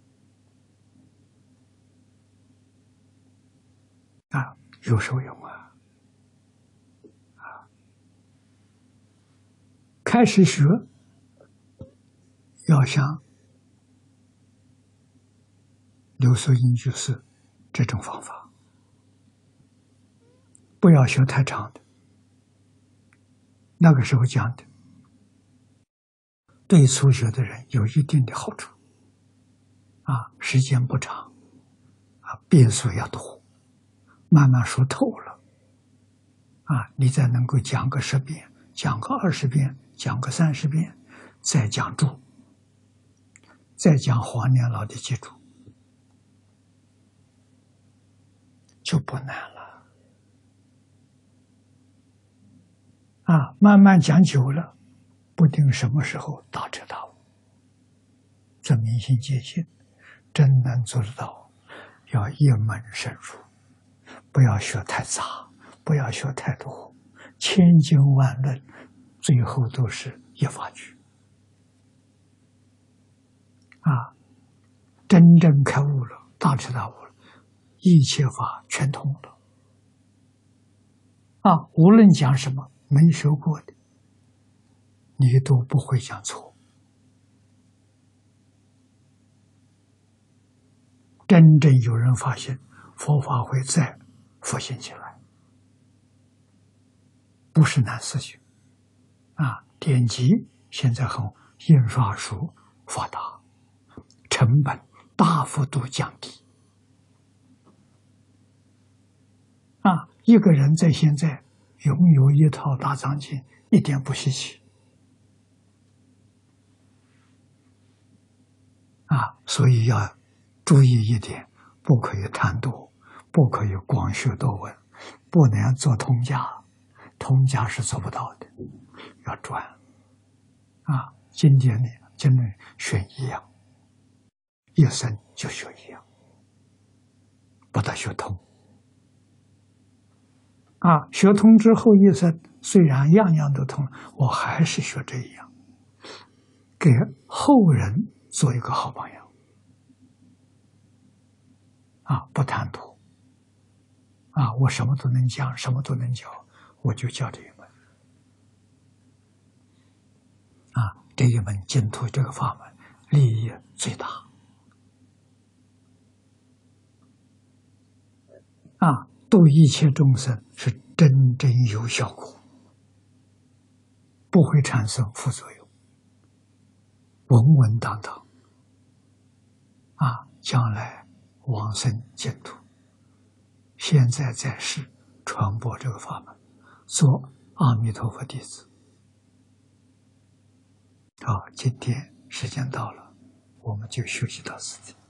啊，有受用啊！啊，开始学要像刘素英居士这种方法，不要学太长的。那个时候讲的，对初学的人有一定的好处，啊，时间不长，啊，变数要多，慢慢说透了，啊，你再能够讲个十遍，讲个二十遍，讲个三十遍，再讲注，再讲黄念老的记注，就不难了。啊，慢慢讲久了，不定什么时候大彻大悟。这明心见性，真能做得到，要一门深入，不要学太杂，不要学太多，千经万论，最后都是一法句。啊，真正开悟了，大彻大悟了，一切法全通了。啊，无论讲什么。没学过的，你都不会讲错。真正有人发现佛法会再复兴起来，不是难事情。啊，典籍现在很印刷术发达，成本大幅度降低。啊，一个人在现在拥有一套大藏经一点不稀奇啊，所以要注意一点，不可以贪多，不可以光学多闻，不能做通家，通家是做不到的，要专啊。经典里经典选一样，一生就学一样，不得学通。啊，学通之后一生虽然样样都通，我还是学这一样，给后人做一个好榜样。啊，不贪图。啊，我什么都能讲，什么都能教，我就教这一门。啊，这一门净土这个法门利益最大。啊，度一切众生是真正有效果，不会产生副作用，稳稳当当。啊，将来往生净土，现在在世传播这个法门，做阿弥陀佛弟子。好，今天时间到了，我们就休息到此地。